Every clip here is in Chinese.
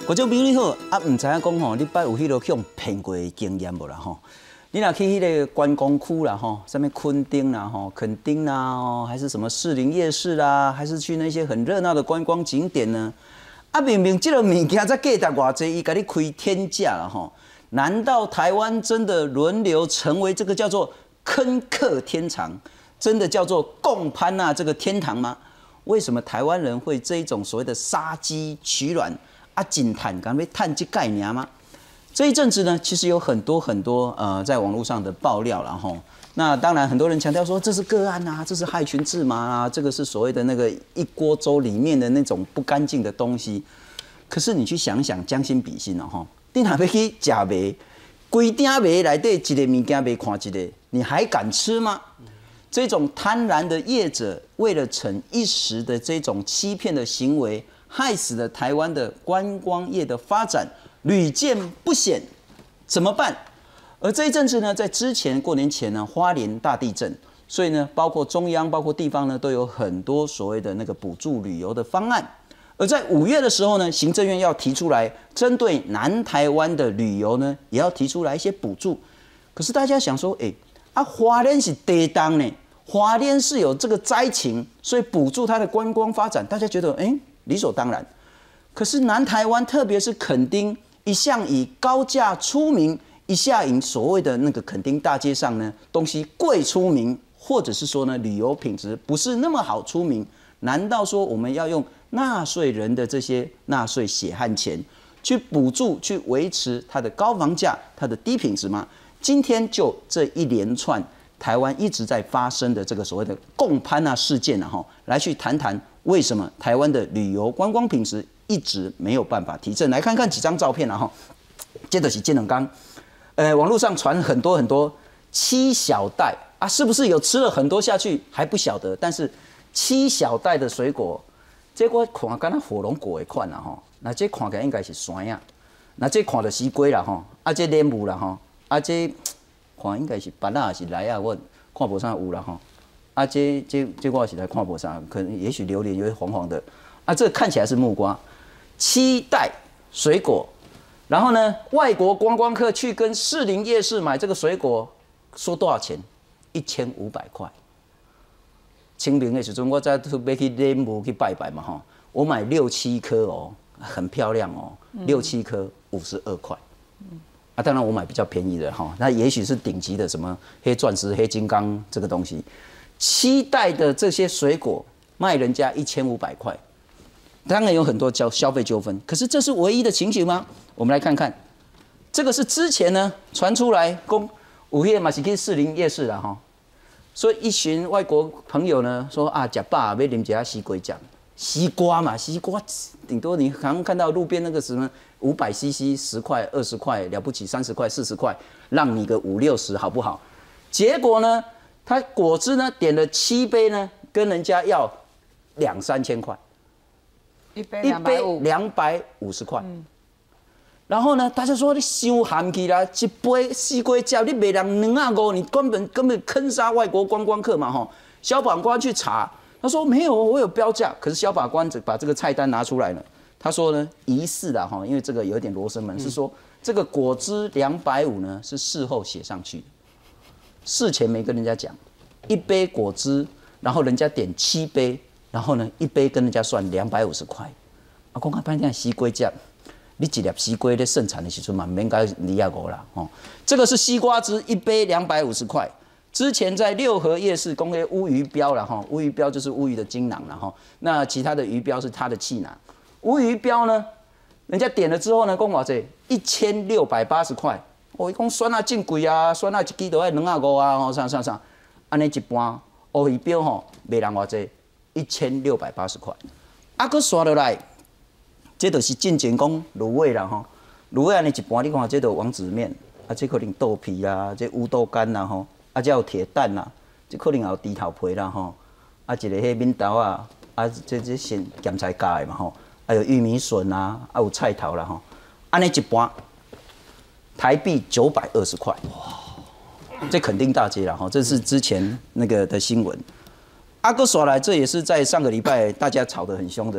观众朋友你好，唔知影讲吼，你捌有迄落向骗过的经验无啦吼？你若去迄个观光区啦吼，什么垦丁啦吼、垦丁啦吼，还是什么士林夜市啦，还是去那些很热闹的观光景点呢？明明这个物件才价值偌济，伊甲你开天价啦吼？难道台湾真的轮流成为这个叫做坑客天堂，真的叫做共攀啊这个天堂吗？为什么台湾人会这一种所谓的杀鸡取卵？警探敢被探这概念吗？这一阵子呢，其实有很多在网络上的爆料然后那当然很多人强调说这是个案啊，这是害群之马啊，这个是所谓的那个一锅粥里面的那种不干净的东西。可是你去想想，将心比心哦，你若要去吃糜，规鼎糜内底一个物件糜看一个，你还敢吃吗？这种贪婪的业者为了逞一时的这种欺骗的行为，害死了台湾的观光业的发展，屡见不鲜，怎么办？而这一阵子呢，在之前过年前呢，花莲大地震，所以呢，包括中央、包括地方呢，都有很多所谓的那个补助旅游的方案。而在5月的时候呢，行政院要提出来，针对南台湾的旅游呢，也要提出来一些补助。可是大家想说，花莲是地动呢，花莲是有这个灾情，所以补助它的观光发展，大家觉得理所当然。可是南台湾，特别是垦丁，一向以高价出名，一下以所谓的那个垦丁大街上呢，东西贵出名，或者是说呢，旅游品质不是那么好出名。难道说我们要用纳税人的这些纳税血汗钱去补助，去维持它的高房价、它的低品质吗？今天就这一连串台湾一直在发生的这个所谓的共攀啊事件啊，来去谈谈为什么台湾的旅游观光品质一直没有办法提振。来看看几张照片啊，接着是这两天，网络上传很多7小袋啊，是不是有吃了很多下去还不晓得，但是7小袋的水果，这我看敢若火龙果的款啦吼，那这看起来应该是酸啊，那这看着西瓜啦吼，啊这莲雾啦吼，啊这看应该是芭乐还是梨啊，我看无啥有啦吼，啊这我是来看无啥，可能也许榴莲有点黄黄的，啊这看起来是木瓜，7袋水果，然后呢，外国观光客去跟士林夜市买这个水果，说多少钱？1500块。清明的时阵，我再要去莲雾去拜拜嘛吼，我买6、7颗哦，很漂亮哦，6、7颗52块。啊，当然我买比较便宜的哈，那也许是顶级的什么黑钻石、黑金刚这个东西，7袋的这些水果卖人家1500块，当然有很多消费纠纷，可是这是唯一的情形吗？我们来看看，这个是之前呢传出来讲有迄个嘛是去士林夜市啦哈。所以一群外国朋友呢说啊，吃饱要啉一下西瓜酱，西瓜嘛，西瓜顶多你常看到路边那个什么500cc 10块、20块，了不起30块、40块，让你个5、60好不好？结果呢，他果汁呢点了7杯呢，跟人家要2、3千块， 一杯 250块。然后呢，大家说你伤含气啦，一杯西瓜汁你卖人2.5，你根本坑杀外国观光客嘛吼！消保官去查，他说没有，我有标价，可是消保官把这个菜单拿出来了，他说呢疑似啦哈，因为这个有点罗生门，是说这个果汁250呢是事后写上去的，事前没跟人家讲，一杯果汁，然后人家点7杯，然后呢一杯跟人家算250块，啊，讲看半天西瓜汁。你一粒西瓜在盛产的时候嘛，免搞2.5啦，这个是西瓜汁一杯250块。之前在六合夜市公开乌鱼标啦哈，乌鱼标就是乌鱼的精囊啦哈，那其他的鱼标是它的气囊。乌鱼标呢，人家点了之后呢，讲偌济1680块，我讲酸啊真贵啊，酸啊1支都要2.5啊，啥，安尼一般乌鱼标吼卖人偌济1680块，啊，佮刷落来。这就是进前讲卤味啦吼，卤味安尼一盘你看，这都王子面，啊，这可能豆皮啦，这乌豆干啦吼，啊，这有铁蛋啦，这可能也有猪头皮啦吼，啊，一个迄面豆啊，啊，这先咸菜加的嘛吼，还有玉米笋啊，啊有菜头啦吼，安尼一盘台币920块，哇，这垦丁大街啦吼，这是之前那个的新闻。阿哥说来，这也是在上个礼拜大家吵得很凶的。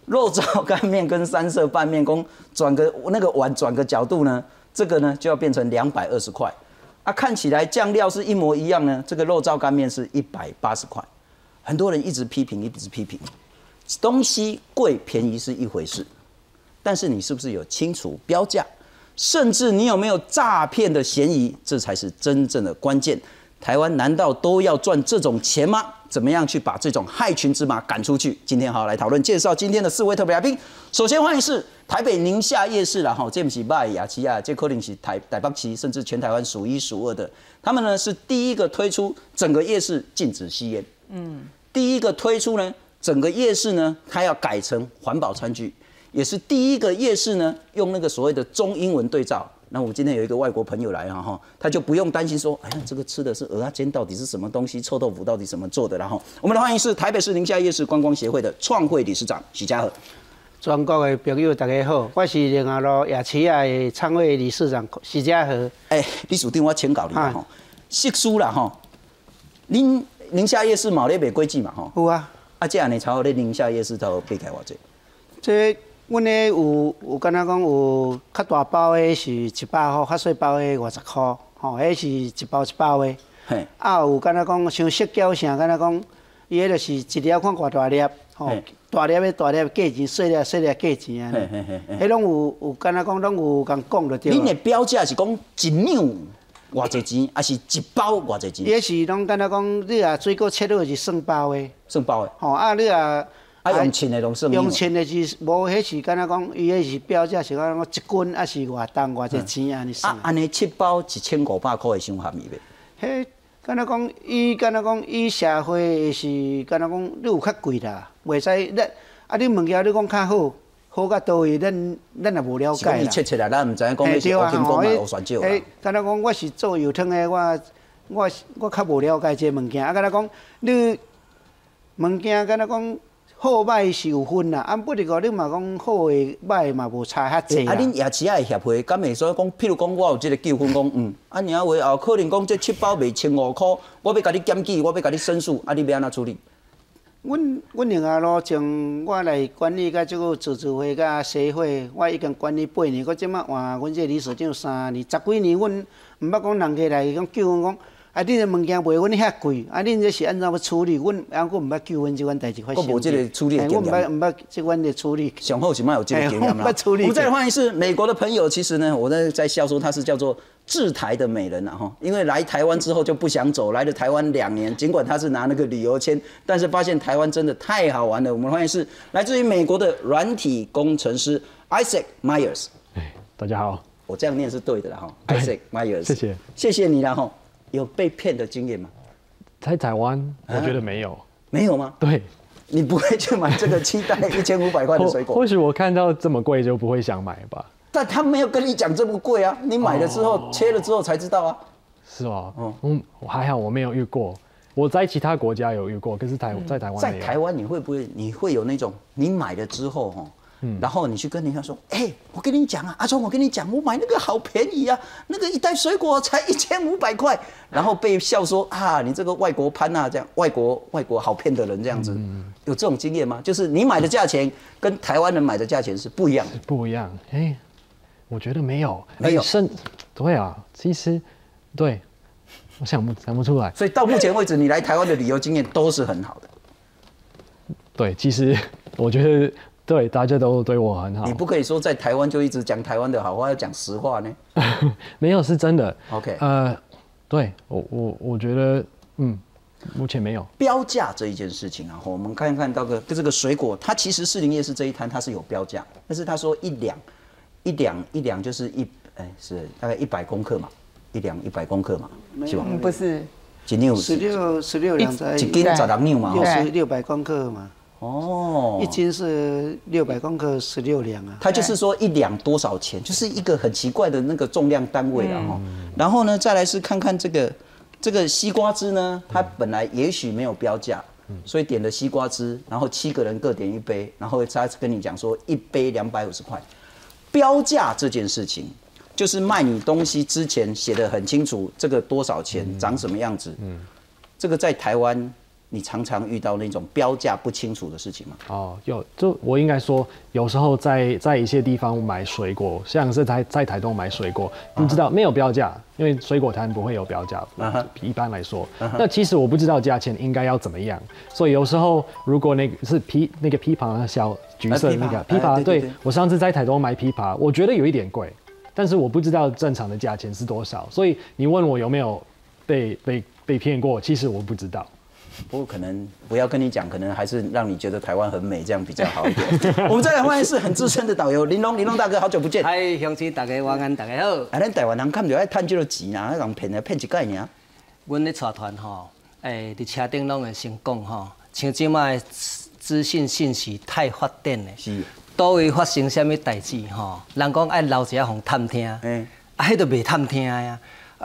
肉燥干面跟三色拌面，转个那个碗转个角度呢，这个呢就要变成220块。啊，看起来酱料是一模一样呢，这个肉燥干面是180块。很多人一直批评，东西贵便宜是一回事，但是你是不是有清楚标价，甚至你有没有诈骗的嫌疑，这才是真正的关键。台湾难道都要赚这种钱吗？怎么样去把这种害群之马赶出去？今天好好来讨论，介绍今天的4位特别来宾。首先欢迎是台北宁夏夜市啦，哈，这不是卖雅琪啊，这可能是台北市甚至全台湾数1数2的。他们呢是第一个推出整个夜市禁止吸烟，第一个推出呢整个夜市呢，它要改成环保餐具，也是第一个夜市呢用那个所谓的中英文对照。那我们今天有一个外国朋友来哈，他就不用担心说，哎呀，这个吃的是蚵仔煎到底是什么东西，臭豆腐到底怎么做的？然后我们的欢迎是台北市宁夏夜市观光协会的创会理事长许家和。 全国的朋友大家好，我是宁夏路夜市的创会理事长许家和。 理事长我请教你啦吼，习俗啦吼，恁宁夏夜市嘛咧卖粿子嘛吼？ 有啊。 这样呢，才有咧宁夏夜市头卖开偌济？ 这阮咧有敢若讲有较大包的是100块，较细包的50块，吼，迄是一包的。嘿。啊，有敢若讲像色胶啥，敢若讲伊迄就是一粒看偌大粒，吼，大粒价钱，细粒价钱安尼。迄拢有敢若讲拢有共讲着对。 恁的标价是讲一两偌济钱，还是一包偌济钱？ 伊是拢敢若讲你啊水果切落是算包的。 算包的。 吼啊，你啊。 用称的拢算。 用称的是无，迄是敢若讲伊迄是标价是讲一斤还是偌重偌济钱安尼算。 安尼7包1500块会伤合意袂？迄敢若讲伊社会是敢若讲你有较贵啦，袂使咱你物件你讲较好到倒位，咱也无了解啦。 伊切啦，咱毋知影讲迄是乌金公嘛，乌蒜椒啦。 敢若讲我是做油汤的，我较无了解这物件。敢若讲你物件敢若讲。好歹是有分啦，不是讲你嘛讲好诶歹嘛无差遐济啦。 恁夜市仔的协会敢会说讲，譬如讲我有这个纠纷讲，尔话后可能讲这7包卖1500块，我要甲你检举，我要甲你申诉，你要安怎处理？ 阮宁夏路从我来管理甲这个自治会甲协会，我已经管理8年，我即马换阮这理事长3年，10几年，阮毋捌讲人家来讲叫阮讲。恁的物件卖阮遐贵，恁这是安怎要处理？阮毋捌纠纷这款代志发生。 我无这个处理的经验。 我毋捌这款的处理。 上好是莫有这个经验啦。我们再来欢迎是美国的朋友，其实呢，我在笑说他是叫做治台的美人啊哈，因为来台湾之后就不想走，来了台湾2年，尽管他是拿那个旅游签，但是发现台湾真的太好玩了。我们欢迎是来自于美国的软体工程师 Isaac Myers。 大家好， 我这样念是对的啦哈 ，Isaac Myers。谢谢你啦哈。有被骗的经验吗？ 在台湾，我觉得没有。 没有吗？ 对， 你不会去买这个期待1500块的水果。 或许我看到这么贵就不会想买吧。 但他没有跟你讲这么贵啊，你买了之后切了之后才知道啊。 是哦，我还好，我没有遇过。我在其他国家有遇过，可是在台湾没有。 在台湾你会有那种你买了之后哈？然后你去跟人家说，我跟你讲啊，阿忠，我跟你讲，我买那个好便宜啊，那个一袋水果才1500块，然后被笑说啊，你这个外国攀啊，这样外国好骗的人这样子，有这种经验吗？就是你买的价钱跟台湾人买的价钱是不一样的， 不一样。我觉得没有，对啊，其实对，我想不出来。 所以到目前为止，你来台湾的旅游经验都是很好的。 对，其实我觉得。对，大家都对我很好。 你不可以说在台湾就一直讲台湾的好话，要讲实话呢。 没有，是真的。 OK。 对我觉得，目前没有。 标价这一件事情啊，我们看到这个水果，它其实士林夜市这一摊它是有标价，但是他说一两就是是大概100公克嘛，一两100公克嘛，是吧？ 不是。 16两在。 一斤16两嘛 ，600公克嘛。一斤是600公克16两啊。 它就是说1两多少钱，就是一个很奇怪的那个重量单位了哈。然后呢，再来是看看这个西瓜汁呢，它本来也许没有标价，所以点了西瓜汁，然后7个人各点1杯，然后他跟你讲说1杯250块。标价这件事情，就是卖你东西之前写得很清楚，这个多少钱，长什么样子。这个在台湾。 你常常遇到那种标价不清楚的事情吗？ 哦，就我应该说，有时候在一些地方买水果，像是在台东买水果，不知道没有标价，因为水果摊不会有标价，一般来说。那其实我不知道价钱应该要怎么样，所以有时候如果那个是枇杷的小橘色那个枇杷，对，我上次在台东买枇杷，我觉得有一点贵，但是我不知道正常的价钱是多少，所以你问我有没有被骗过，其实我不知道。 不过可能不要跟你讲，可能还是让你觉得台湾很美，这样比较好一点。我们再来欢迎是很资深的导游林龙大哥，好久不见。 嗨，乡亲大家晚安，大家好。 咱台湾人看着爱赚这个钱啦，人骗一概尔。 阮咧带团吼，伫车顶拢会先讲吼，像即摆资讯信息太发展咧， 是。 倒位发生啥物代志吼？人讲爱留一下互探听，迄都袂探听呀。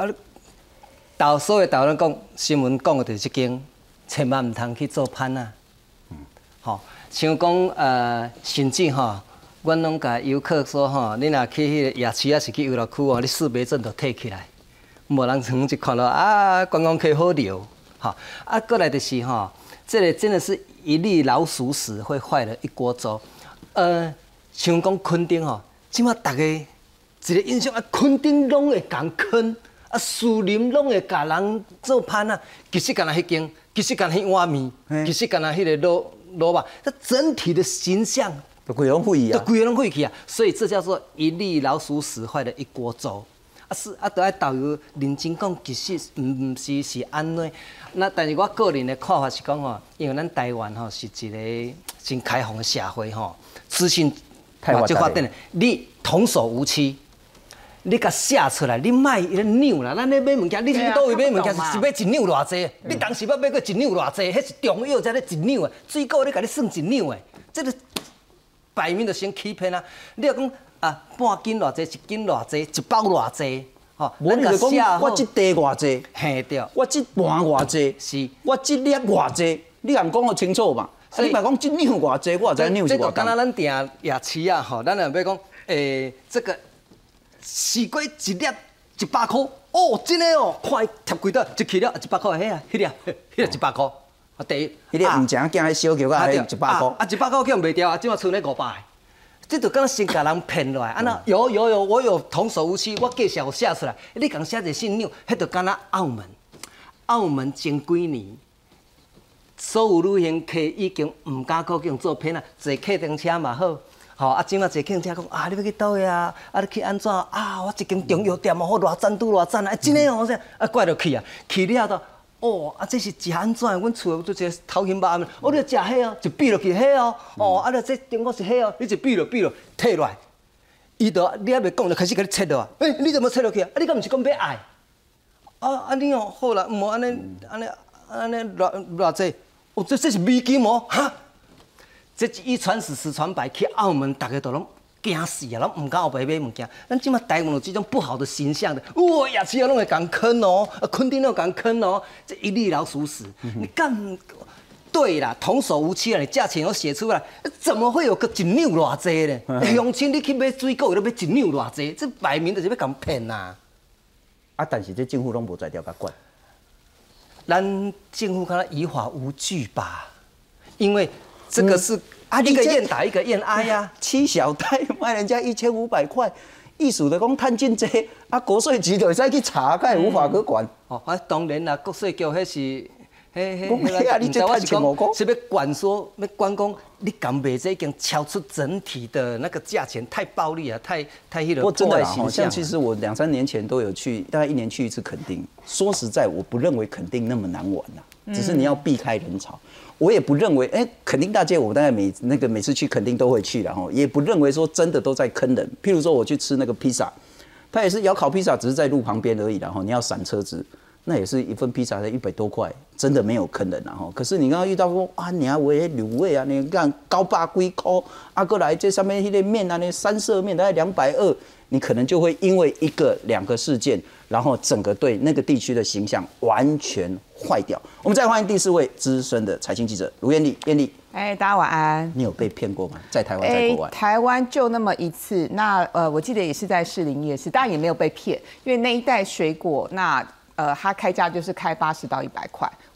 所有导游讲新闻讲的就是这间。千万唔通去做攀啊！吼，像讲甚至吼，阮拢甲游客说吼，你若去迄个夜市啊，是去游乐区哦，你四倍证都摕起来，无人曾就看到啊，观光客好聊，吼啊，过来就是吼，这个真的是一粒老鼠屎会坏了一锅粥。像讲垦丁吼，即马大家一个印象啊，垦丁拢会共坑。啊，树林拢会甲人做攀啊，其实干那迄间，其实干那迄碗面，其实干那迄个萝卜，它整体的形象都规拢废啊， 都规拢废去啊，所以这叫做一粒老鼠屎坏了一锅粥。都爱导游认真讲，其实唔是安尼。那但是我个人的看法是讲吼，因为咱台湾吼是一个真开放的社会吼，资讯太发达了， 你童叟无欺。你甲写出来，你卖迄个扭啦，咱咧买物件，你去倒位买物件是买一扭偌济？你当时要买过一扭偌济？迄是中药才咧一扭诶，水果你甲你算一扭诶，这个摆明就先欺骗啊！你要讲啊，半斤偌济，一斤偌济，一包偌济，吼， 无你就讲我这地偌济， 嘿对， 我这盘偌济， 是， 我这粒偌济，你敢讲得清楚嘛？所以你莫讲这扭偌济，我知扭是偌这就敢若咱定夜市啊，吼，咱若要讲这个。西瓜一粒100块，哦，真的哦，看伊贴几多，一起了100块，迄粒100块，啊第一， 迄粒唔正惊迄小球啊，迄100块， 啊100块叫袂掉啊，即马剩咧500，这就敢若先甲人骗落来，啊那有，我有童叟无欺，我介绍我写出来，你共写一个姓钮，迄就敢若澳门前几年，所有旅行客已经唔敢搁叫做骗啊，坐客丁车嘛好。吼啊！即马坐客车讲啊，你要去倒位啊？啊，你去安怎啊？我一间中药店哦，好偌赞拄偌赞啊！真诶哦，这啊怪着去啊，去了后哦啊，这是食安怎？阮厝做一个头型肉面，哦，你食迄哦，就比落去迄哦，哦啊，这中国是迄哦，你就比落摕落来，伊就你还袂讲就开始甲你切落啊！你怎么切落去啊？你敢毋是讲要爱？啊你哦好啦，毋好安尼偌济，哦这是美金哦，哈！这一传十，十传百，去澳门大家都拢惊死啊，拢唔敢后摆买物件。咱即马台湾有这种不好的形象的，哇，夜市啊拢会讲坑哦，垦丁拢讲坑哦，这一粒老鼠屎。你干对啦，童叟无欺啊，你价钱都写出来，怎么会有个一两偌济呢？乡亲你去买水果，你要一两偌济，这摆明就是要讲骗呐。 啊，但是这政府拢无在调甲管。 咱政府敢若依法无据吧？因为这个是一个愿打一个愿挨呀， 七小袋卖人家1500块，意思就讲趁真济，啊，国税局就会使去查，敢会无法可管。 哦，啊，当然啦，国税局迄是， 你这太欠我讲， 是要管说，要管讲，你敢卖这已经超出整体的那个价钱，太暴利啊，太迄个破坏形象。 像其实我2、3年前都有去，大概1年去一次垦丁。说实在，我不认为垦丁那么难玩呐，只是你要避开人潮。我也不认为，垦丁大街我大概每次去垦丁都会去，然后也不认为说真的都在坑人。譬如说我去吃那个披萨，它也是窑烤披萨，只是在路旁边而已，然后你要闪车子，那也是一份披萨才100多块，真的没有坑人，然后可是你刚刚遇到说啊，你还为卤味啊，你看高八几块，啊过来这上面那个面啊，那三色面大概220，你可能就会因为1个2个事件，然后整个对那个地区的形象完全坏掉。我们再欢迎第4位资深的财经记者卢燕丽，燕丽。 大家晚安。 你有被骗过吗？在台湾，在国外？ 台湾就那么一次。那我记得也是在士林夜市，当然也没有被骗，因为那一袋水果，那它开价就是开80到100块。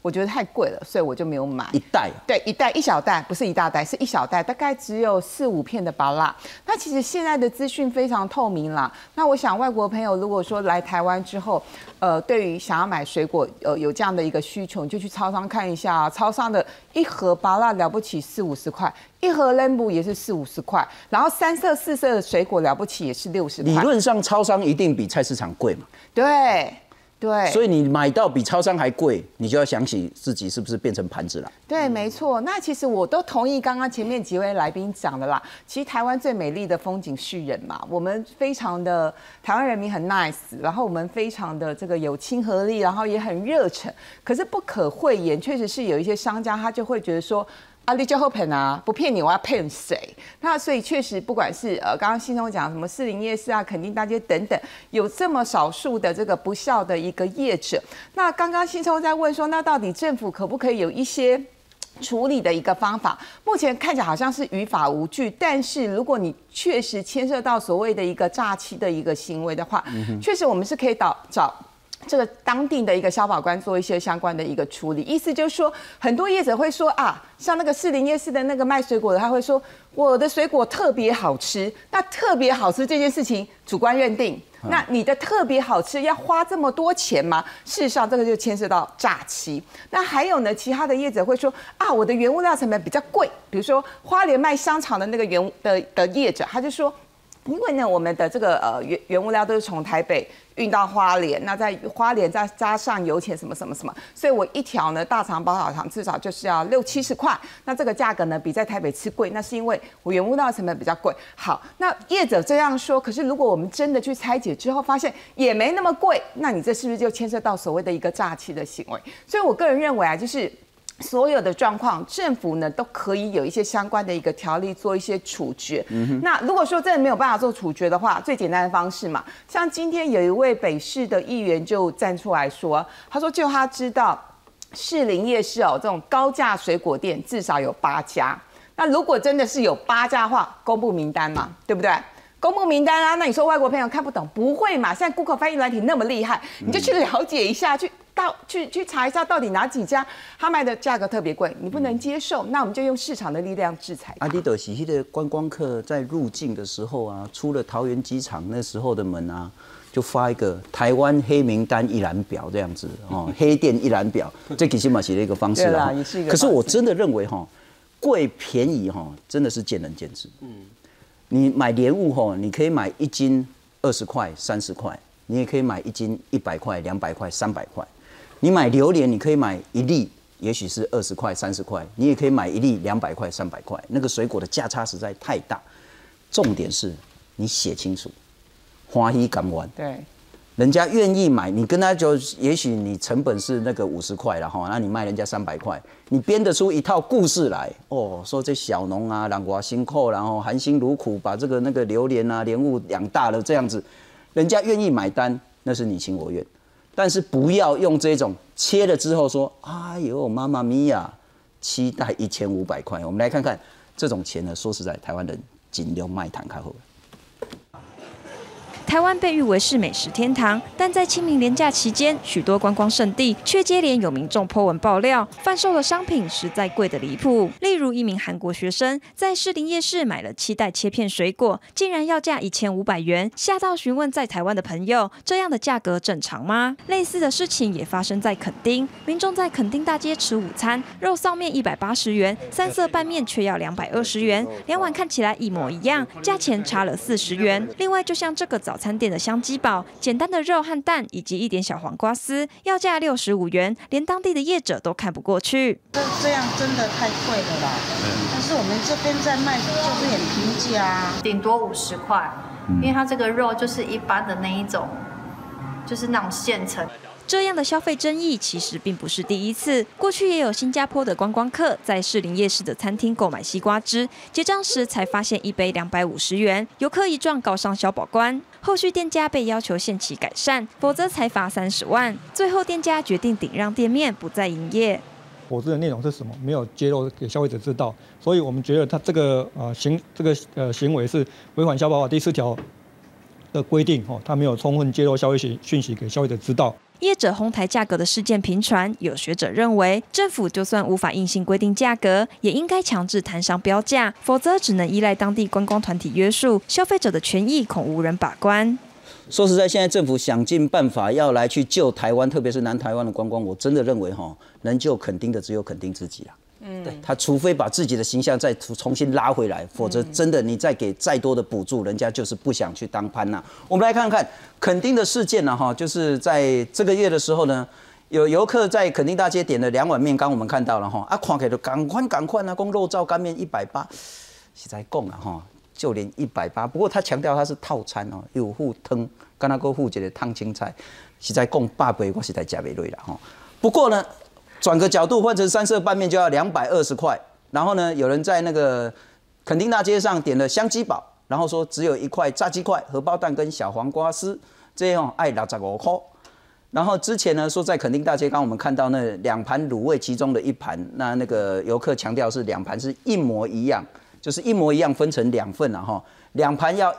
我觉得太贵了，所以我就没有买。 一袋？ 对，一袋一小袋，不是一大袋，是一小袋，大概只有4、5片的芭乐。那其实现在的资讯非常透明啦。那我想外国朋友如果说来台湾之后，对于想要买水果有这样的一个需求，你就去超商看一下，超商的一盒芭乐了不起40-50块，一盒 Lembu 也是40-50块，然后3色4色的水果了不起也是60块。 理论上超商一定比菜市场贵嘛？ 对。对， 所以你买到比超商还贵，你就要想起自己是不是变成盘子了。 对，没错。那其实我都同意刚刚前面几位来宾讲的啦。其实台湾最美丽的风景是人嘛，我们非常的台湾人民很 nice， 然后我们非常的这个有亲和力，然后也很热忱。可是不可讳言，确实是有一些商家他就会觉得说。你就好骗啊！不骗你，我要骗谁？那所以确实，不管是刚刚信聪讲什么士林夜市啊、垦丁大街等等，有这么少数的这个不孝的一个业者。那刚刚信聪在问说，那到底政府可不可以有一些处理的一个方法？目前看起来好像是于法无据，但是如果你确实牵涉到所谓的一个诈欺的一个行为的话，确实我们是可以找这个当地的一个消保官做一些相关的一个处理，意思就是说，很多业者会说啊，像那个士林夜市的那个卖水果的，他会说我的水果特别好吃，那特别好吃这件事情主观认定，那你的特别好吃要花这么多钱吗？事实上，这个就牵涉到诈欺。那还有呢，其他的业者会说啊，我的原物料成本比较贵，比如说花莲卖香肠的那个的业者，他就说。因为呢，我们的这个原物料都是从台北运到花莲，那在花莲再加上油钱什么什么什么，所以我一条呢大肠包小肠至少就是要60-70块，那这个价格呢比在台北吃贵，那是因为我原物料成本比较贵。好，那业者这样说，可是如果我们真的去拆解之后发现也没那么贵，那你这是不是就牵涉到所谓的一个诈欺的行为？所以我个人认为啊，就是所有的状况，政府呢都可以有一些相关的一个条例做一些处决。那如果说真的没有办法做处决的话，最简单的方式嘛，像今天有一位北市的议员就站出来说，他说就他知道士林夜市这种高价水果店至少有8家。那如果真的是有8家的话，公布名单嘛，对不对？公布名单啊，那你说外国朋友看不懂，不会嘛？现在 Google 翻译软体那么厉害，你就去了解一下，去查一下到底哪几家他卖的价格特别贵，你不能接受，那我们就用市场的力量制裁。 你就是那个观光客在入境的时候啊，出了桃园机场那时候的门啊，就发一个台湾黑名单一览表这样子黑店一览表，这其实嘛是一个方式啦。 也是一个。 可是我真的认为贵便宜真的是见仁见智。你买莲雾你可以买1斤20块、30块，你也可以买1斤100块、200块、300块。你买榴莲，你可以买1粒，也许是20块、30块，你也可以买1粒200块、300块。那个水果的价差实在太大。重点是你写清楚，欢喜甘愿。 对， 人家愿意买，你跟他就，也许你成本是那个50块了那你卖人家300块，你编得出一套故事来说这小农啊，人多辛苦，然后含辛茹苦把这个那个榴莲啊、莲雾养大了这样子，人家愿意买单，那是你情我愿。但是不要用这种切了之后说，哎呦，妈妈咪呀，期待1500块。我们来看看这种钱呢，说实在，台湾人尽量卖谈开后。 台湾被誉为是美食天堂，但在清明连假期间，许多观光胜地却接连有民众 po 文爆料，贩售的商品实在贵得离谱。例如，一名韩国学生在士林夜市买了7袋切片水果，竟然要价1500元，吓到询问在台湾的朋友，这样的价格正常吗？类似的事情也发生在垦丁，民众在垦丁大街吃午餐，肉臊面180元，3色拌面却要220元，2碗看起来一模一样，价钱差了40元。另外，就像这个早餐店的香鸡堡，简单的肉和蛋以及一点小黄瓜丝，要价65元，连当地的业者都看不过去。 这样真的太贵了啦！但是我们这边在卖的就是很平价， 顶多50块，因为它这个肉就是一般的那一种，就是那种现成。 这样的消费争议其实并不是第一次，过去也有新加坡的观光客在士林夜市的餐厅购买西瓜汁，结账时才发现一杯250元，游客一状告上消保官，后续店家被要求限期改善，否则裁罚30万。最后店家决定顶让店面不再营业。 果汁的内容是什么？没有揭露给消费者知道，所以我们觉得他这个行为是违反消保法第4条的规定他没有充分揭露消费讯息给消费者知道。 业者哄抬价格的事件频传，有学者认为，政府就算无法硬性规定价格，也应该强制摊商标价，否则只能依赖当地观光团体约束，消费者的权益恐无人把关。 说实在，现在政府想尽办法要来去救台湾，特别是南台湾的观光，我真的认为能救垦丁的只有垦丁自己啦。对，他除非把自己的形象再重新拉回来，否则真的你再给再多的补助，人家就是不想去当潘娜。我们来看看垦丁的事件呢，就是在这个月的时候呢，有游客在垦丁大街点了2碗面，刚我们看到了看起来就赶快啊，讲肉燥干面180，实在讲啊就连180，不过他强调他是套餐有附汤，跟他附一个烫青菜，实在讲100倍我实在吃不落啦不过呢。转个角度换成3色拌面就要220块，然后呢，有人在那个垦丁大街上点了香鸡堡，然后说只有1块炸鸡块、荷包蛋跟小黄瓜丝，这样爱65块。然后之前呢说在垦丁大街，刚我们看到那2盘卤味其中的1盘，那个游客强调是2盘是一模一样，就是一模一样分成2份2盘要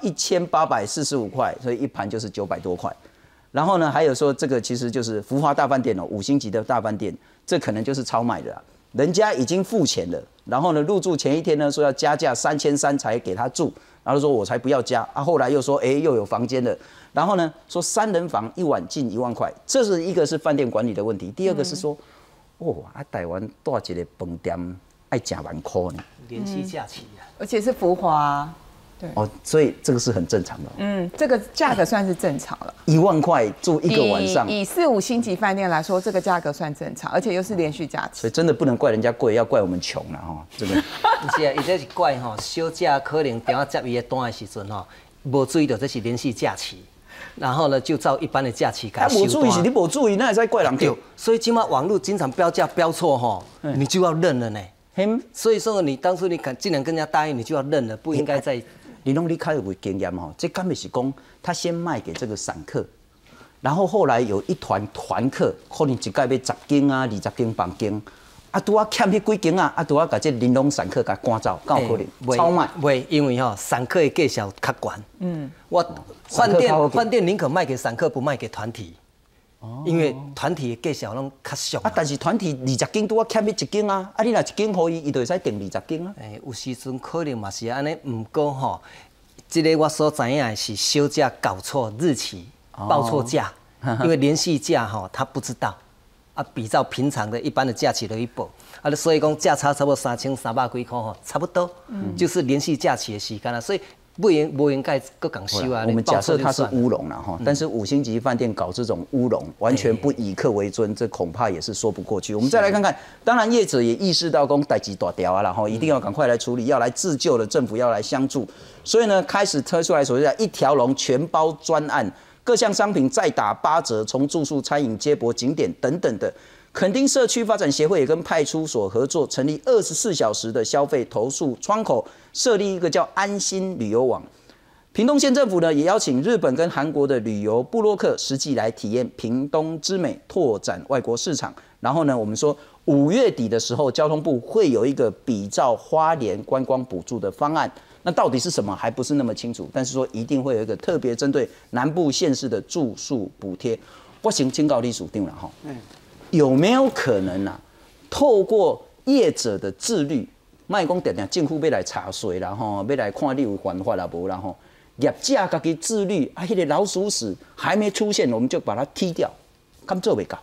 1845块，所以1盘就是900多块。然后呢，还有说这个其实就是福华大饭店5星级的大饭店。这可能就是超卖的啦，人家已经付钱了，然后呢，入住前一天呢说要加价3300才给他住，然后说我才不要加后来又说又有房间了，然后呢说3人房1晚近1万块，这是一个是饭店管理的问题，第二个是说，台湾大一个饭店爱10万块呢， 连续假期而且是福华。对所以这个是很正常的。 这个价格算是正常了。 1万块住1个晚上， 以4、5星级饭店来说，这个价格算正常，而且又是连续假期。 所以真的不能怪人家贵，要怪我们穷了这个。 不是啊，伊这是怪小姐可能电话接伊的单的时阵无注意到这是连续假期，然后呢就照一般的假期给他收单。 无注意是你无注意，那也在怪人对。所以今嘛网络经常标价标错你就要认了呢。所以说你当初你竟然跟人家答应，你就要认了，不应该再。 你弄你开有经验这根本是讲他先卖给这个散客，然后后来有一团客，可能一盖要10间啊、20间房间，拄啊欠迄几间啊，拄啊把这玲珑散客给赶走，够可能超卖。 袂，因为散客的价钱较悬。我饭店宁可卖给散客，不卖给团体。因为团体的价钱拢较俗但是团体20间拄啊欠迄1间啊，你若1间互伊，伊就会使订20间啊。 有时阵可能嘛是安尼，不过这个我所知影的是小姐搞错日期，报错价，因为连续价他不知道，比照平常的一般的假期的一报，所以讲价差不多3300几块差不多，就是连续假期的时间所以。不应该搁讲收啊！ 我们假设它是乌龙啦但是5星级饭店搞这种乌龙，完全不以客为尊，这恐怕也是说不过去。我们再来看看，当然业者也意识到代志大条啦一定要赶快来处理，要来自救了，政府要来相助，所以呢，开始推出来所谓的一条龙全包专案，各项商品再打8折，从住宿、餐饮、接驳、景点等等的。垦丁社区发展协会也跟派出所合作，成立24小时的消费投诉窗口，设立一个叫安心旅游网。屏东县政府呢，也邀请日本跟韩国的旅游部落客实际来体验屏东之美，拓展外国市场。然后呢，我们说5月底的时候，交通部会有一个比照花莲观光补助的方案。那到底是什么还不是那么清楚，但是说一定会有一个特别针对南部县市的住宿补贴。我先请教你署长了有没有可能透过业者的自律，卖讲定定政府要来查税啦要来看你有犯法啦无啦业者自己自律那个老鼠屎还没出现，我们就把它踢掉，敢做袂到？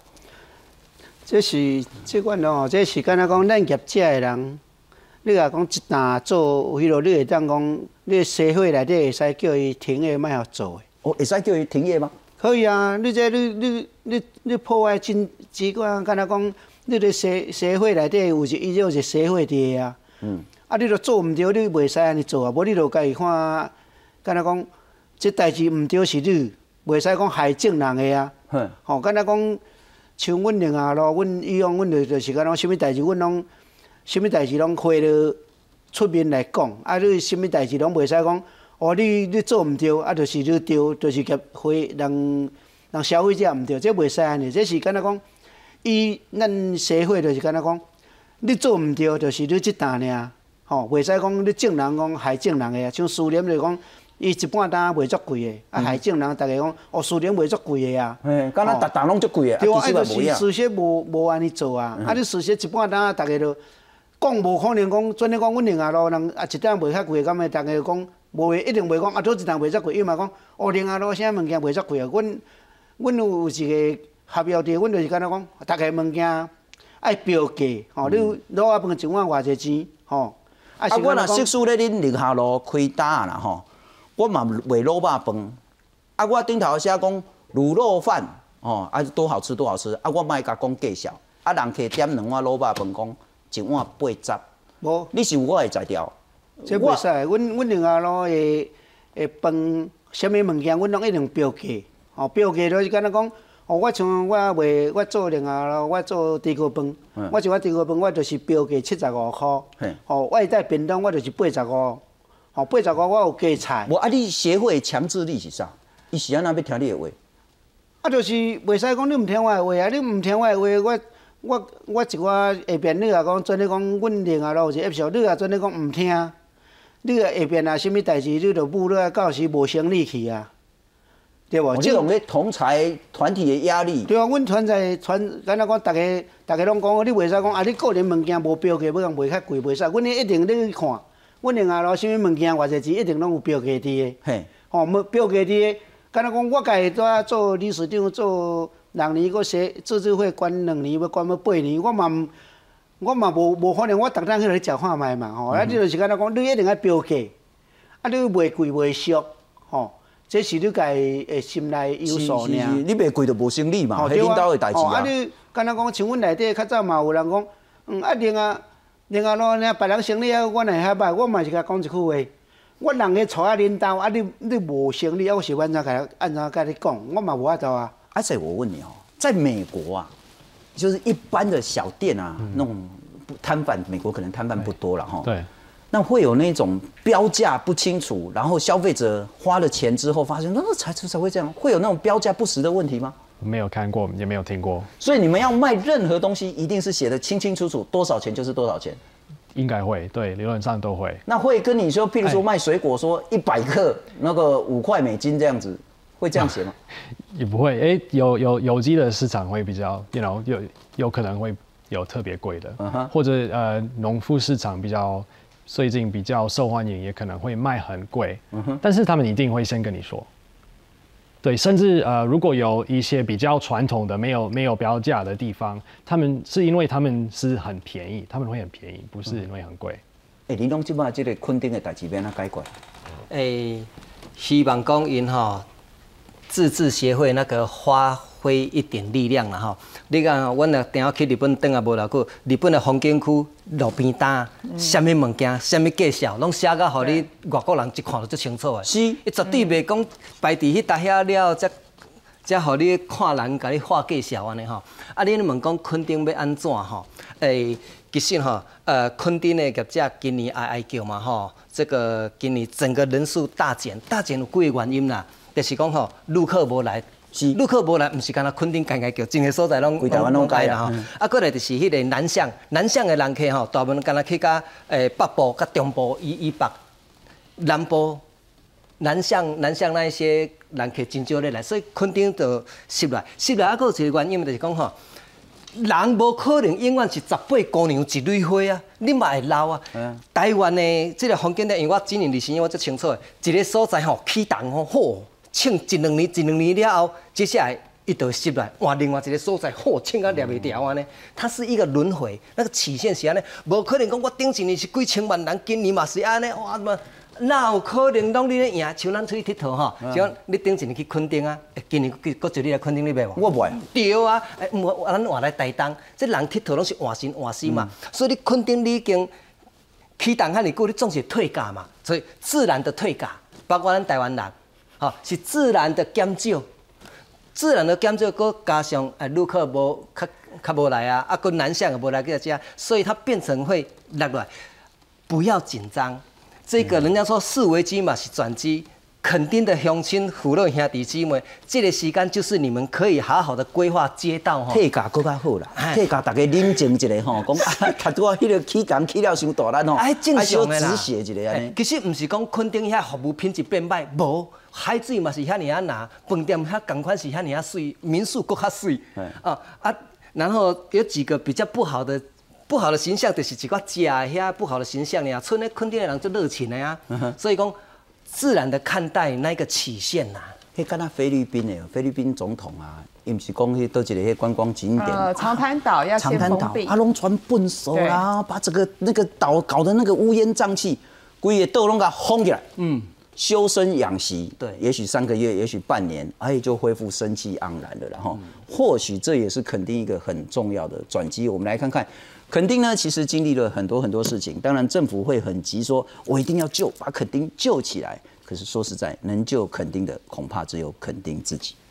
这款这是敢若讲咱业者的人，你若讲一旦做迄落，你会当讲你社会内底会使叫伊停业，莫互做的。 会使叫伊停业吗？ 可以啊，你破坏真管，敢若讲你的社会内底有一个社会伫啊。你著做唔对，你袂使安尼做啊，无你著家己看，敢若讲这代志唔对是你，袂使讲害正人的啊。敢若讲像阮两下咯，阮以往阮就是讲什么代志，阮拢什么代志拢花了出面来讲，你什么代志拢袂使讲。你做唔对，就是你对，就是人消费者唔对，这袂使安尼。这是敢若讲，咱社会就是敢若讲，你做唔对，就是你这单尔，袂使讲你正人讲害正人的啊。像思念就是讲， 伊一半单卖足贵的，啊海景人大家讲哦，苏联卖足贵的啊。 嘿，敢若逐拢足贵的， 对啊， 其实就是事实无安尼做啊，啊你事实一半单大家都讲无可能讲，准你讲阮另外路人啊一单卖较贵，咁咪大家讲无会一定袂讲啊，做一单卖足贵，伊嘛讲哦另外路啥物件卖足贵啊，阮有一个合约地，阮就是敢若讲，大家物件爱标价，吼，你卤仔饭一碗偌济钱，吼。 啊，我若熟识咧恁宁夏路开搭啦吼，我嘛卖卤肉饭，啊，我顶头写讲卤肉饭，哦，啊多好吃多好吃，啊，我莫甲讲介绍，啊，人客点2碗卤肉饭，讲一碗80，无，你是有我会才调。 这袂使，阮宁夏路的饭，啥物物件，阮拢一定标价，吼，标价就是敢若讲。哦，我像我做另外咯，我做地锅饭，我一碗地锅饭我就是标价75块，哦，我一袋便当我就是85，哦85我有加菜。 无啊，你协会强制力是啥？伊是安那要听你的话？ 啊，就是袂使讲你唔听我的话啊！你唔听我的话，我一寡下边你若讲准你讲，阮另外咯有一个合你若准你讲唔听，你若下边啊啥物代志，你就母你到时无生理去啊。对无？ 这种咧同财团体的压力。 对啊，阮敢若讲，大家拢讲，你袂使讲啊！你个人物件无标价，要讲卖较贵，袂使。阮一定你去看，阮另外咯，啥物物件偌济钱，一定拢有标价伫的。嘿，吼，标价伫的，敢若讲我家己在做理事长，做6年，搁写自治会管2年，要管8年，我嘛无可能，我逐天去食看卖嘛，吼。啊，你就是敢若讲，你一定爱标价，啊，你卖贵卖俗，吼。这是你家的心内有数尔。 你卖贵就无生理嘛，迄领导的代志啊。 啊，你敢若讲像阮内底较早嘛有人讲，啊另外咯，别人生理啊，我会遐歹，我嘛是甲讲一句话，我人个带啊领导，啊你无生理，啊我是按怎甲你讲，我嘛无法度啊。 而且我问你哦，在美国啊，就是一般的小店啊，那种摊贩，美国可能摊贩不多了哈。 对。 那会有那种标价不清楚，然后消费者花了钱之后发现，那才会这样，会有那种标价不实的问题吗？ 没有看过，也没有听过。 所以你们要卖任何东西，一定是写得清清楚楚，多少钱就是多少钱。 应该会，对，理论上都会。 那会跟你说，譬如说卖水果，说100克那个5块美金这样子，会这样写吗？ 也不会，有机的市场会比较有可能会有特别贵的，或者农副市场比较。最近比较受欢迎，也可能会卖很贵，但是他们一定会先跟你说，对，甚至如果有一些比较传统的没有标价的地方，他们是因为他们是很便宜，他们会很便宜，不是因为很贵。 你拢即摆这个垦丁的代志要怎解决？ 希望讲因自治协会那个发挥一点力量啦吼。你看，阮若定去日本转啊无偌久，日本的风景区路边摊，啥物物件、啥物介绍，拢写甲互你外国人一看就足清楚的。 是， 伊绝对袂讲排伫迄搭遐了，才互你看人甲你画介绍安尼吼。啊，你问讲垦丁要安怎吼？其实吼，垦丁的业者今年哀叫嘛吼，这个今年整个人数大减有几个原因啦。就是讲吼，旅客无来，旅客无来，毋是干那垦丁家叫，真个所在拢规台湾拢改啦吼。啊，过来就是迄个南向的人客吼，大部分干那去甲北部、甲中部以北，南部南向那一些人客真少咧来，所以垦丁就湿来，啊，个有一个原因就是讲吼。人无可能永远是18姑娘一蕊花啊，你嘛会老啊。台湾的这个风景咧，因为我今年历史我最清楚的，一个所在吼启动吼好，请一两年了后，接下来伊就湿来换另外一个所在好，请啊抓袂掉安尼。它是一个轮回，那个曲线是安尼，无可能讲我顶一年是几千万人，今年嘛是安尼哇嘛。哪有可能拢你咧赢？像咱出去佚佗吼，像你顶一年去垦丁啊，今年搁一日来垦丁你买无？ 我买。 对啊，咱换来台东，这人佚佗拢是换新换死嘛，所以你垦丁你已经启动遐尼久，你总是退价嘛，所以自然的退价，包括咱台湾人，吼是自然的减少，搁加上旅客较无来啊，搁南向也无来去遮，所以它变成会落来，不要紧张。这个人家说是危机嘛是转机， 垦丁的乡亲、父老兄弟姊妹，这个时间就是你们可以好好的规划街道体价更较好啦，体价大家冷静一下吼，讲啊，拄啊迄个起工起了伤大咱吼， 正常的啦。 止血一下安尼。 其实唔是讲垦丁遐服务品质变歹，无海水嘛是遐尔啊拿，饭店遐同款是遐尔啊水，民宿搁较水。然后有几个比较不好的形象，就是一个假遐不好的形象呀。村内垦丁的人就热情的呀，所以讲。自然的看待那个曲线呐， 迄敢若菲律宾总统啊，伊毋是讲迄倒一个迄观光景点， 长滩岛要先封闭， 啊，拢传笨手啦，把整个那个岛搞得那个乌烟瘴气，规个岛拢给它封起来，修身养息，对，也许3个月，也许半年，哎，就恢复生气盎然了，然后或许这也是垦丁一个很重要的转机。我们来看看。垦丁呢，其实经历了很多事情，当然政府会很急说，我一定要把垦丁救起来。可是说实在，能救垦丁的恐怕只有垦丁自己。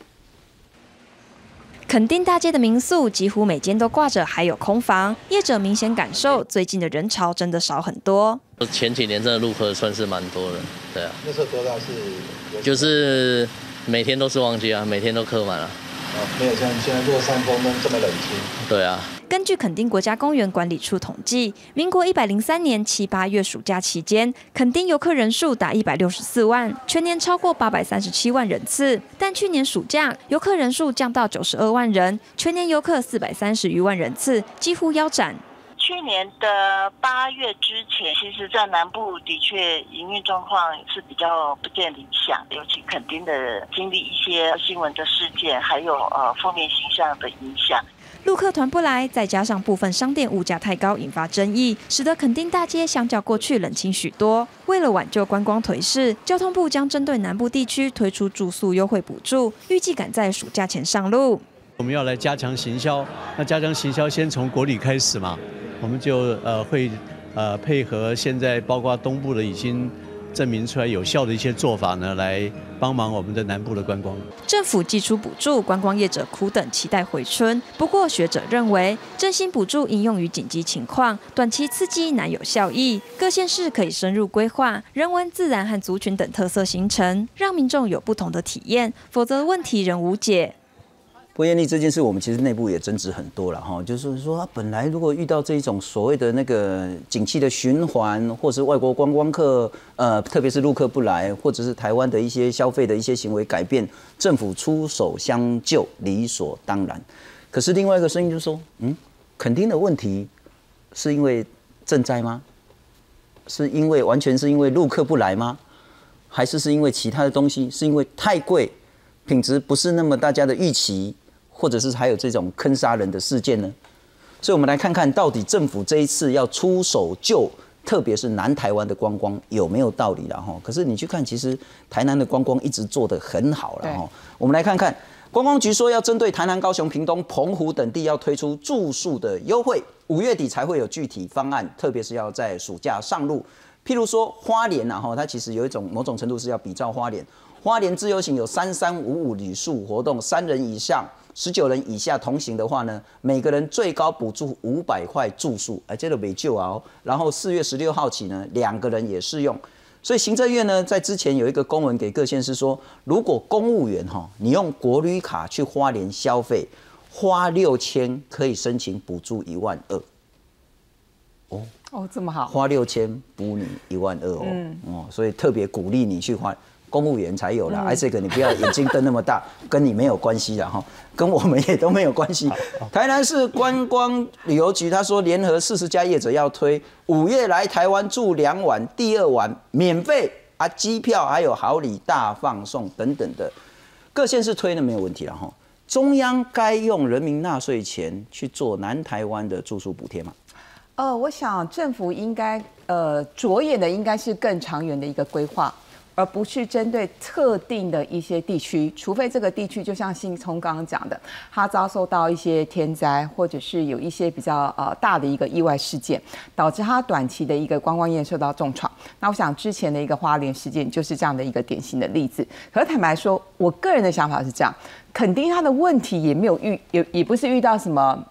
垦丁大街的民宿几乎每间都挂着还有空房，业者明显感受最近的人潮真的少很多。 前几年真的入客算是蛮多的，对啊。 那时候多大是？ 就是每天都是旺季啊，每天都客满了。 没有像现在落山风都这么冷清。 对啊。 根据垦丁国家公园管理处统计，民国103年7、8月暑假期间，垦丁游客人数达164万，全年超过837万人次。但去年暑假游客人数降到92万人，全年游客430余万人次，几乎腰斩。 去年的8月之前，其实在南部的确营运状况是比较不见理想，尤其垦丁的经历一些新闻的事件，还有负面形象的影响。 陆客团不来，再加上部分商店物价太高，引发争议，使得垦丁大街相较过去冷清许多。为了挽救观光颓势，交通部将针对南部地区推出住宿优惠补助，预计赶在暑假前上路。 我们要来加强行销，那加强行销先从国旅开始嘛，我们就会配合现在包括东部的已经证明出来有效的一些做法呢，来帮忙我们的南部的观光。 政府祭出补助，观光业者苦等期待回春。不过学者认为，振兴补助应用于紧急情况，短期刺激难有效益。各县市可以深入规划人文、自然和族群等特色行程，让民众有不同的体验，否则问题仍无解。 不艳丽这件事，我们其实内部也争执很多了哈，就是说，本来如果遇到这种所谓的那个景气的循环，或是外国观光客，特别是陆客不来，或者是台湾的一些消费的一些行为改变，政府出手相救，理所当然。可是另外一个声音就说，垦丁的问题是因为赈灾吗？是因为完全是因为陆客不来吗？还是因为其他的东西？是因为太贵，品质不是那么大家的预期？或者是还有这种坑杀人的事件呢？所以我们来看看到底政府这一次要出手救，特别是南台湾的观光有没有道理啦哈？可是你去看，其实台南的观光一直做得很好了哈。我们来看看，观光局说要针对台南、高雄、屏东、澎湖等地要推出住宿的优惠，5月底才会有具体方案，特别是要在暑假上路。譬如说花莲啊哈，它其实有一种某种程度是要比照花莲。花莲自由行有3355旅宿活动，3人以上、19人以下同行的话呢，每个人最高补助500块住宿，这个没救啊哦。然后4月16号起呢，2个人也适用。所以行政院呢，在之前有一个公文给各县市说，如果公务员你用国旅卡去花莲消费，花6000可以申请补助12000。 哦，这么好， 花6000补你12000哦，所以特别鼓励你去花。公务员才有啦，这个你不要眼睛瞪那么大，跟你没有关系啦哈，跟我们也都没有关系。台南市观光旅游局他说，联合40家业者要推5月来台湾住2晚，第2晚免费啊，机票还有好礼大放送等等的，各县市推呢没有问题了哈。中央该用人民纳税钱去做南台湾的住宿补贴吗？ 我想政府应该着眼的应该是更长远的一个规划。而不是针对特定的一些地区，除非这个地区就像信聪刚刚讲的，它遭受到一些天灾，或者是有一些比较大的一个意外事件，导致它短期的一个观光业受到重创。那我想之前的一个花莲事件就是这样的一个典型的例子。可是坦白说，我个人的想法是这样，垦丁它的问题也没有也不是遇到什么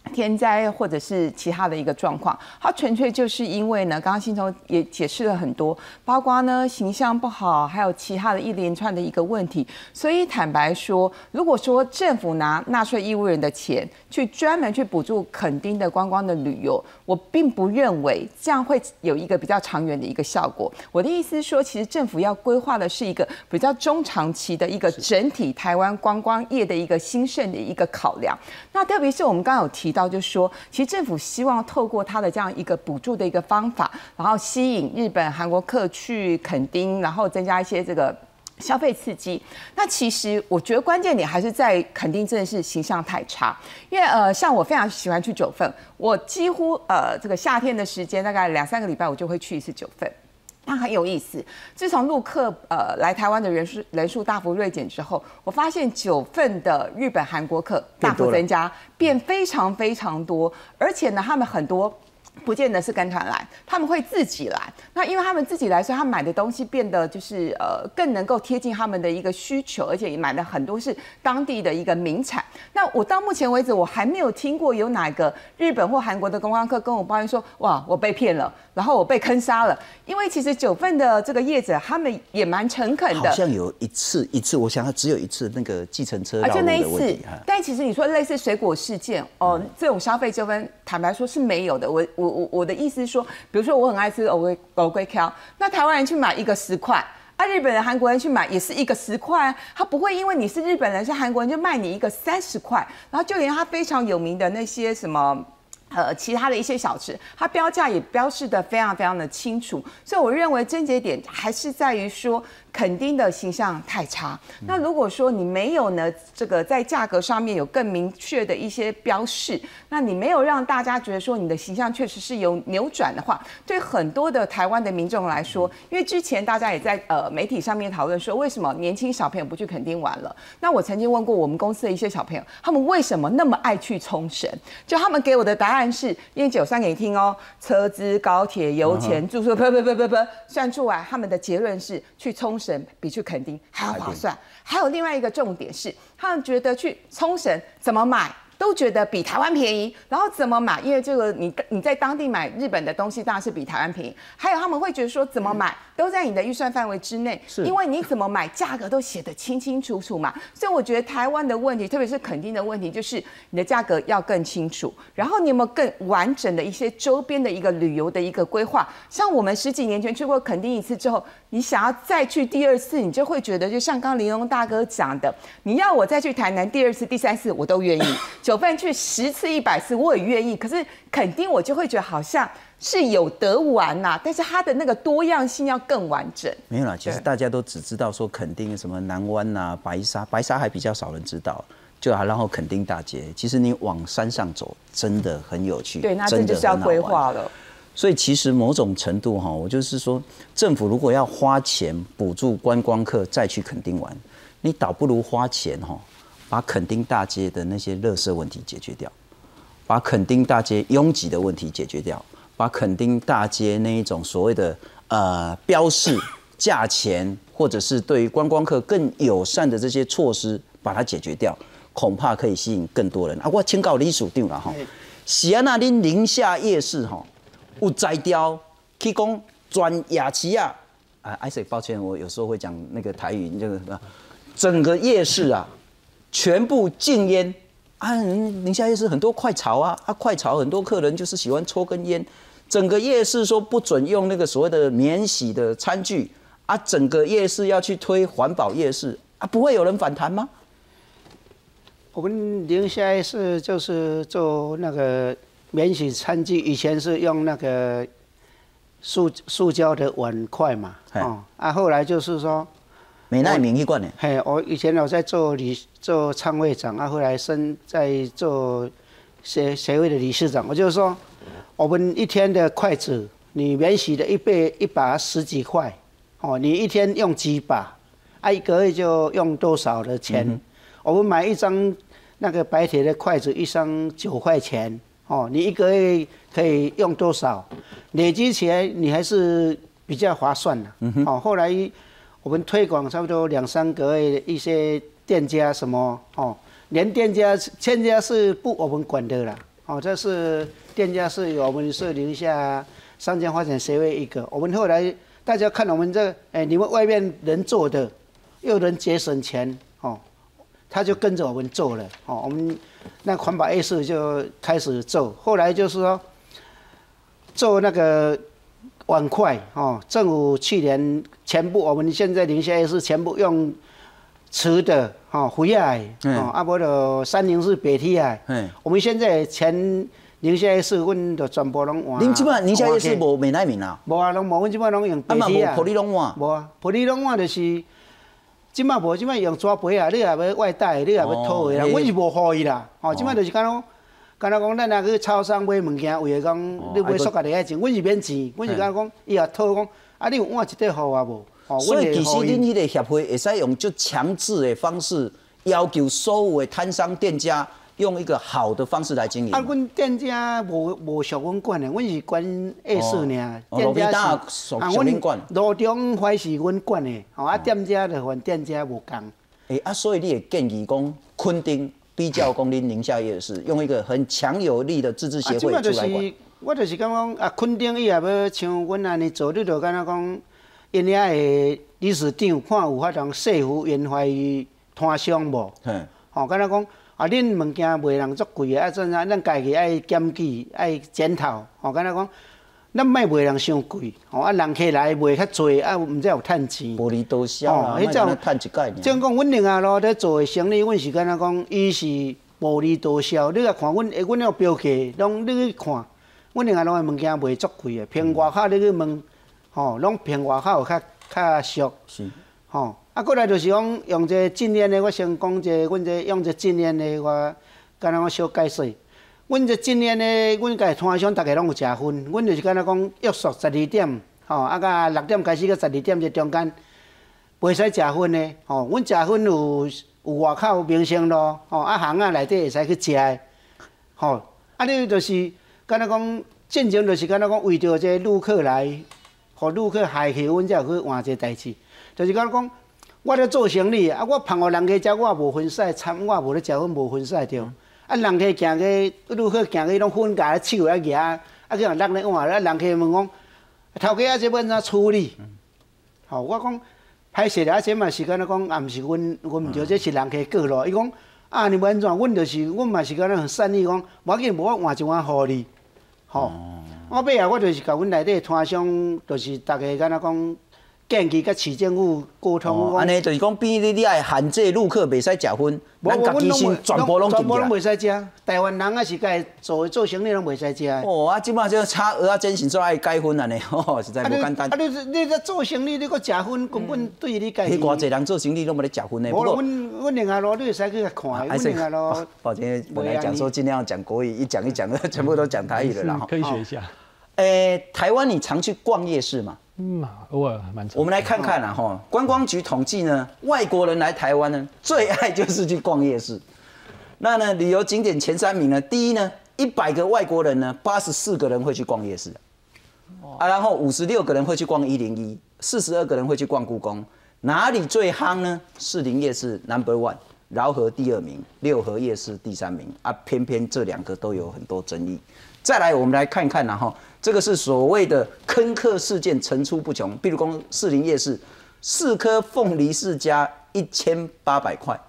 天灾或者是其他的一个状况，它纯粹就是因为呢，刚刚信聪也解释了很多，包括呢形象不好，还有其他的一连串的一个问题。所以坦白说，如果说政府拿纳税义务人的钱去专门去补助垦丁的观光的旅游，我并不认为这样会有一个比较长远的一个效果。我的意思是说，其实政府要规划的是一个比较中长期的一个整体台湾观光业的一个兴盛的一个考量。那特别是我们刚刚有提到，就是说，其实政府希望透过它的这样一个补助的一个方法，然后吸引日本、韩国客去垦丁，然后增加一些这个消费刺激。那其实我觉得关键点还是在垦丁真的是形象太差，因为像我非常喜欢去九份，我几乎这个夏天的时间大概2-3个礼拜我就会去一次九份。那很有意思。自从陆客来台湾的人数大幅锐减之后，我发现九份的日本、韩国客大幅增加，变非常非常多，而且呢，他们很多不见得是跟团来，他们会自己来。那因为他们自己来，所以他们买的东西变得就是更能够贴近他们的一个需求，而且也买的很多是当地的一个名产。那我到目前为止，我还没有听过有哪个日本或韩国的观光客跟我抱怨说，哇，我被骗了，然后我被坑杀了。因为其实九份的这个业者，他们也蛮诚恳的。 好像有一次，我想他只有一次那个计程车绕路的问题。就那一次。 但其实你说类似水果事件，这种消费纠纷，坦白说是没有的。我的意思是说，比如说我很爱吃藕龟壳，那台湾人去买一个10块。日本人、韩国人去买也是一个10块，他不会因为你是日本人、是韩国人就卖你一个30块，然后就连他非常有名的那些什么。其他的一些小吃，它标价也标示得非常非常的清楚，所以我认为症结点还是在于说垦丁的形象太差。那如果说你没有呢，这个在价格上面有更明确的一些标示，那你没有让大家觉得说你的形象确实是有扭转的话，对很多的台湾的民众来说，因为之前大家也在媒体上面讨论说，为什么年轻小朋友不去垦丁玩了？那我曾经问过我们公司的一些小朋友，他们为什么那么爱去冲绳？就他们给我的答案。但是，因为我算给你听哦，车资、高铁、油钱、住宿，算出来他们的结论是去冲绳比去垦丁还要划算。还有另外一个重点是，他们觉得去冲绳怎么买都觉得比台湾便宜，然后怎么买？因为这个你在当地买日本的东西当然是比台湾便宜。还有他们会觉得说怎么买都在你的预算范围之内，因为你怎么买价格都写得清清楚楚嘛。所以我觉得台湾的问题，特别是垦丁的问题，就是你的价格要更清楚，然后你有没有更完整的一些周边的一个旅游的一个规划？像我们10几年前去过垦丁一次之后，你想要再去第2次，你就会觉得就像刚林荣大哥讲的，你要我再去台南第2次、第3次我都愿意。九份去10次、100次我也愿意，可是垦丁我就会觉得好像是有得玩呐，但是它的那个多样性要更完整。 没有啦，其实大家都只知道说垦丁什么南湾呐、白沙还比较少人知道，就然后垦丁大街，其实你往山上走真的很有趣， 对，那这就是要规划了。 所以其实某种程度哈，我就是说，政府如果要花钱补助观光客再去垦丁玩，你倒不如花钱哈。把垦丁大街的那些垃圾问题解决掉，把垦丁大街拥挤的问题解决掉，把垦丁大街那一种所谓的标示、价钱，或者是对于观光客更友善的这些措施，把它解决掉，恐怕可以吸引更多人啊！我请教李署长啦吼，是安那恁宁夏夜市吼有摘掉去讲专夜市啊？艾水，抱歉，我有时候会讲那个台语，这个整个夜市啊。全部禁烟啊！宁夏夜市很多快炒啊，快炒很多客人就是喜欢抽根烟。整个夜市说不准用那个所谓的免洗的餐具啊，整个夜市要去推环保夜市啊，不会有人反弹吗？ 我们宁夏夜市就是做那个免洗餐具，以前是用那个塑胶的碗筷嘛，后来就是说。 美奈明一罐呢？ 嘿，我以前在做仓会长，后来在做协会的理事长。我就是说，我们一天的筷子，你免洗的一把10几块，你一天用几把，一个月就用多少的钱？我们买一张那个白铁的筷子，一张9块钱，你一个月可以用多少？累积起来你还是比较划算的。后来。我们推广差不多2、3个月，一些店家什么连店家、店家是不我们管的啦， 哦，这是店家是我们是宁夏商圈发展协会一个。我们后来大家看我们这，你们外面人做的，又能节省钱，哦，他就跟着我们做了，哦，我们那环保夜市就开始做，后来就是说做那个碗筷，哦，政府去年全部我们现在宁夏夜市全部用瓷的，哦，灰矮，哦，啊，无就三明治白铁啊，我们现在全宁夏夜市，阮就全部拢换。 恁即摆宁夏夜市无美乃面啊？ 无啊，拢无，阮即摆拢用白铁啊。 啊嘛无玻璃拢换？ 无啊，玻璃拢换就是即摆无，即摆用纸杯啊，你也要外带，你也要套的啦。阮是无互伊啦，哦，即摆就是敢讲咱若去超商买物件，为了讲你买塑胶袋爱钱，阮是免钱，阮是敢讲伊也套讲，啊，你有换一块互我无？ 所以其实恁迄个协会会使用就强制的方式，要求所有的摊商店家用一个好的方式来经营。 啊，阮店家无属阮管的，阮是管夜市尔。店家是阮管。 路中还是阮管的，啊，店家就换店家无共。 啊，所以你也建议讲，垦丁比较讲恁宁夏夜市，用一个很强有力的自治协会出来管。 我就是感觉啊，垦丁伊也要像阮安尼做，你就敢若讲。因遐的理事长看有法通说服因怀疑摊商无？吼，敢若讲啊，恁物件卖人足贵的，啊，咱家己爱检举、爱检讨。吼，敢若讲，咱莫卖人伤贵，吼，啊，人客来卖较济，啊，毋知有趁钱。 薄利多销啦，莫安尼趁一概念。 像讲，阮另外路咧做的生意，阮是敢若讲，伊是薄利多销。你来看阮迄标价，拢你去看，阮另外路的物件卖足贵的，偏外口你去问。吼，拢偏外口较俗，是，吼，啊，过来就是讲用一个禁烟的，我先讲一个，阮这用一个禁烟的，我敢若讲小解释。阮这禁烟的，阮家摊商大家拢有食薰，阮就是敢若讲约束12点，吼，啊，甲6点开始，到12点这中间，袂使食薰的，吼，阮食薰有外口民生路，吼，啊，巷仔内底会使去食的，吼，啊，你就是敢若讲进前就是敢若讲为着这旅客来。互旅客害去，阮才有去换一个代志。就是讲，我咧做生意，啊，我捧互人家食，我无分使，我无咧食薰无分使着。啊，人客行去，旅客行去，拢薰甲咧手咧夹，啊，去人咧换，啊，人客问讲，头家啊，这要怎处理？吼，我讲，歹势啦，这嘛是敢若讲，也毋是阮毋对，这是人客过咯。伊讲，啊，你要安怎？阮就是，阮嘛是敢若很善意讲，无要紧，无我换一碗互你，吼。我尾啊，我就是甲阮内底摊商，就是大家敢若讲建议甲市政府沟通。 安尼就是讲，比你爱限制旅客袂使食薰，咱家己先全部拢禁起来。 袂使食，台湾人啊是家做生意拢袂使食。 哦，啊，即摆这炒蚵仔煎是做爱改薰安尼，哦，实在无简单。 啊，你在做生意，你搁食薰，根本对你家己。 迄偌济人做生意拢无咧食薰的。 无啦，阮另外路你会使去看，阮另外路。 抱歉，本来讲说尽量要讲国语，一讲全部都讲台语了啦。 可以学一下。 台湾你常去逛夜市吗？ 偶尔蛮常。 我们来看看啦，哈，观光局统计呢，外国人来台湾呢，最爱就是去逛夜市。那呢，旅游景点前3名呢，第一呢，100个外国人呢，84个人会去逛夜市，啊，然后56个人会去逛101，42个人会去逛故宫。哪里最夯呢？士林夜市 No.1， 饶河第2名，六合夜市第3名，啊，偏偏这2个都有很多争议。再来，我们来看看啦，哈，这个是所谓的坑客事件层出不穷。比如讲，士林夜市4颗凤梨世家1800块，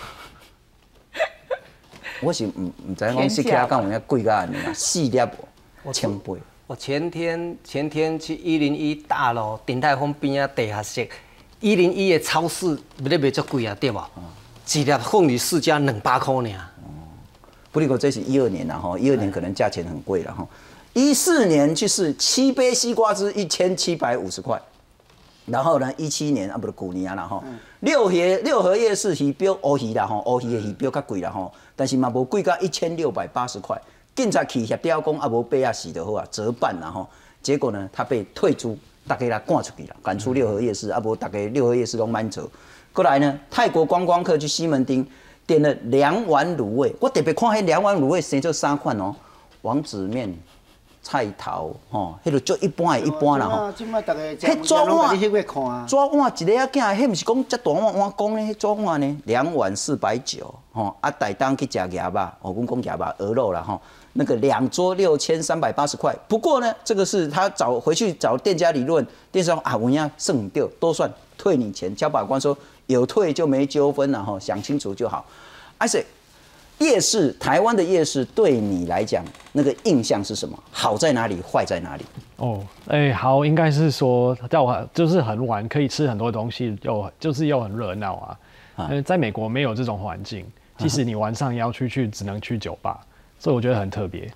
我是唔知讲4颗敢有遐贵甲安尼啊，4粒1000倍。 我前天去101大楼鼎泰丰边啊地下室，101的超市咧卖足贵啊，对吧？一粒凤梨世家200块尔。 不过这是12年啦，哈，12年可能价钱很贵了哈。14年就是7杯西瓜汁1750块，然后呢17年啊不是旧年啦哈，六合夜市鱼标乌鱼啦哈，乌鱼的鱼标较贵啦哈，但是嘛无贵到1680块。警察去协调讲啊无杯啊洗就好啊，折半啦哈。结果呢他被退租，大家来赶出去了，赶出六合夜市啊无大家六合夜市拢满走。过来呢泰国观光客去西门町。点了2碗卤味，我特别看迄2碗卤味生做3款哦，王子面、 菜头，吼，迄个足一般的一般啦吼。 即摆大家迄纸碗， 你去看啊。 纸碗一个仔囝，迄毋是讲遮大碗公呢，迄纸碗呢2碗490，吼啊，大当去食鸭肉，哦，阮讲鸭肉鹅肉啦吼，那个2桌6380块。不过呢，这个是他回去找店家理论，店家说啊，有影算唔对，多算退你钱。交保官说有退就没纠纷了吼，想清楚就好。而且夜市，台湾的夜市对你来讲，那个印象是什么？好在哪里？坏在哪里？ 哦，好，应该是说，就是很晚，可以吃很多东西，又很热闹啊。在美国没有这种环境，即使你晚上要只能去酒吧，所以我觉得很特别。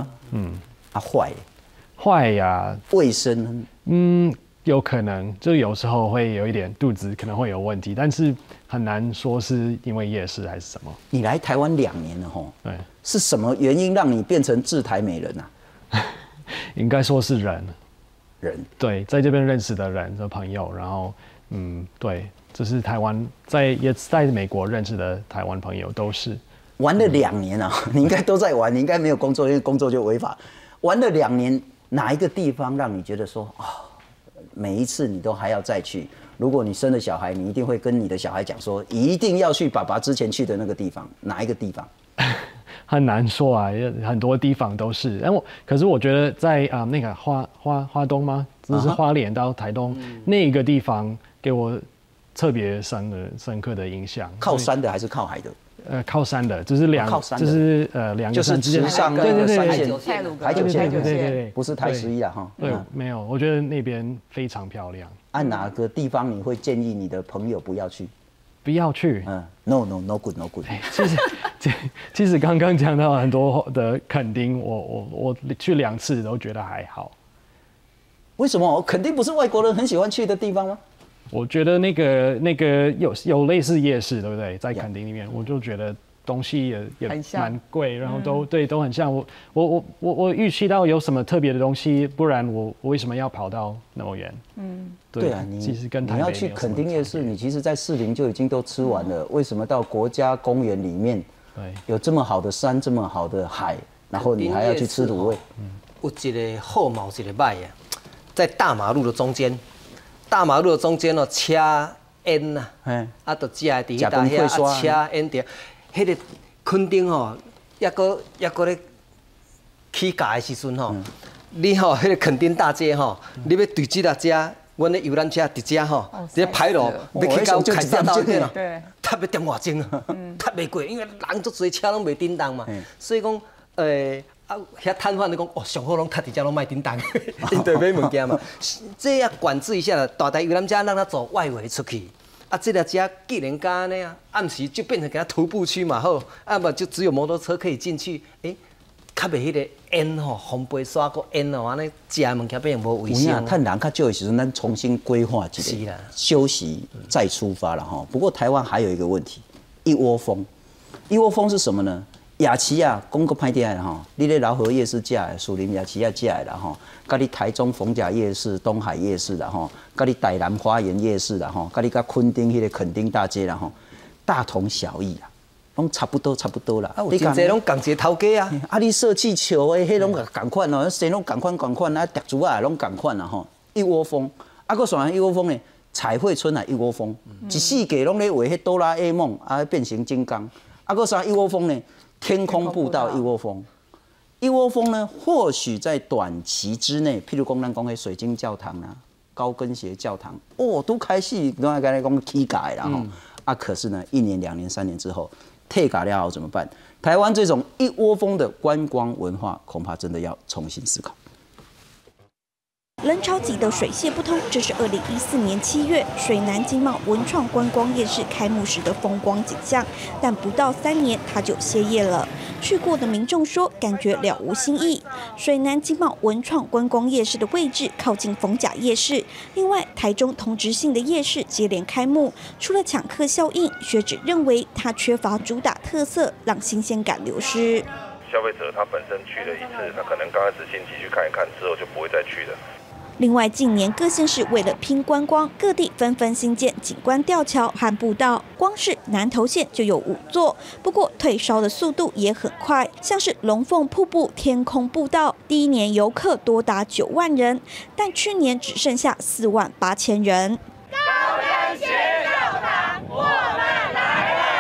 坏呀， 卫生， 有可能，就有时候会有一点肚子可能会有问题，但是很难说是因为夜市还是什么。 你来台湾2年了吼， 对， 是什么原因让你变成治台美人啊？ 应该说是人， 对， 在这边认识的人的朋友，然后对，就是台湾也在美国认识的台湾朋友都是玩了2年啊，你应该都在玩，你应该没有工作，因为工作就违法。玩了2年，哪一个地方让你觉得说每一次你都还要再去？如果你生了小孩，你一定会跟你的小孩讲说，一定要去爸爸之前去的那个地方，哪一个地方？ 很难说啊，很多地方都是。可是我觉得在那个花东吗？就是花莲到台东那个地方，给我特别深刻的印象。 靠山的还是靠海的？ 靠山的，就是两个山之间， 对，山线，海九线， 对， 不是台11啊哈。 对，没有，我觉得那边非常漂亮。 按哪个地方你会建议你的朋友不要去？ 不要去 ？No good。 其实刚刚讲到很多的垦丁，我去2次都觉得还好。 为什么？垦丁不是外国人很喜欢去的地方吗？ 我觉得那个有类似夜市，对不对？在垦丁里面，我就觉得东西也蛮贵，然后都很像。我预期到有什么特别的东西，不然我为什么要跑到那么远？ 对啊， 其实跟你要去垦丁夜市，你其实在士林就已经都吃完了，为什么到国家公园里面，有这么好的山，这么好的海，然后你还要去吃卤味？ 有一个好嘛，有一个歹啊，在大马路的中间。大马路的中间哦，车烟呐，就食伫迄搭遐车烟伫，迄个垦丁吼，抑搁咧起价的时阵吼，你吼迄个垦丁大街吼，你要对即搭遮，阮咧游览车伫遮吼，伫排路要去到凯撒道迄咯，搭要点外钟啊，搭袂过，因为人足侪，车拢袂叮当嘛，所以讲遐摊贩就讲上好拢踏伫遮拢卖叮当，因对买物件嘛。这要管制一下，大台游览车让它走外围出去。这条街既然敢那样，暗时就变成给它徒步区嘛好，不就只有摩托车可以进去，较袂迄个烟吼，红杯刷个烟哦，安尼食物件变无卫生。 趁人较少的时阵，咱重新规划一下，休息再出发了哈。不过台湾还有一个问题，一窝蜂。一窝蜂是什么呢？夜市啊，讲个歹听的吼，你咧老河夜市食的，树林夜市也食的啦吼，甲你台中逢甲夜市、东海夜市啦吼，甲你台南花园夜市啦吼，甲你甲垦丁迄个垦丁大街啦吼，大同小异啦，拢差不多啦。 你真侪拢共一个头家啊！ 你射气球的迄拢共款哦，谁拢共款啊，竹子啊拢共款啦吼，一窝蜂。搁算一窝蜂呢，彩绘村啊一窝蜂，一世纪拢咧画迄哆啦 A 梦啊变形金刚，搁算一窝蜂呢。天空步道一窝蜂，一窝蜂呢？或许在短期之内，譬如咱讲的水晶教堂啊、高跟鞋教堂，都开始都爱讲起价啦吼。可是呢，1年、2年、3年之后，退价了怎么办？台湾这种一窝蜂的观光文化，恐怕真的要重新思考。 人潮挤得水泄不通，这是2014年7月水南经贸文创观光夜市开幕时的风光景象，但不到3年它就歇业了。去过的民众说，感觉了无新意。水南经贸文创观光夜市的位置靠近逢甲夜市，另外台中同质性的夜市接连开幕，除了抢客效应，学者认为它缺乏主打特色，让新鲜感流失。 消费者他本身去了一次，他可能刚开始先进去看一看，之后就不会再去了。 另外，近年各县市为了拼观光，各地纷纷兴建景观吊桥和步道，光是南投县就有5座。不过退烧的速度也很快，像是龙凤瀑布天空步道，第1年游客多达9万人，但去年只剩下4万8千人。 高跟鞋教堂，我们来了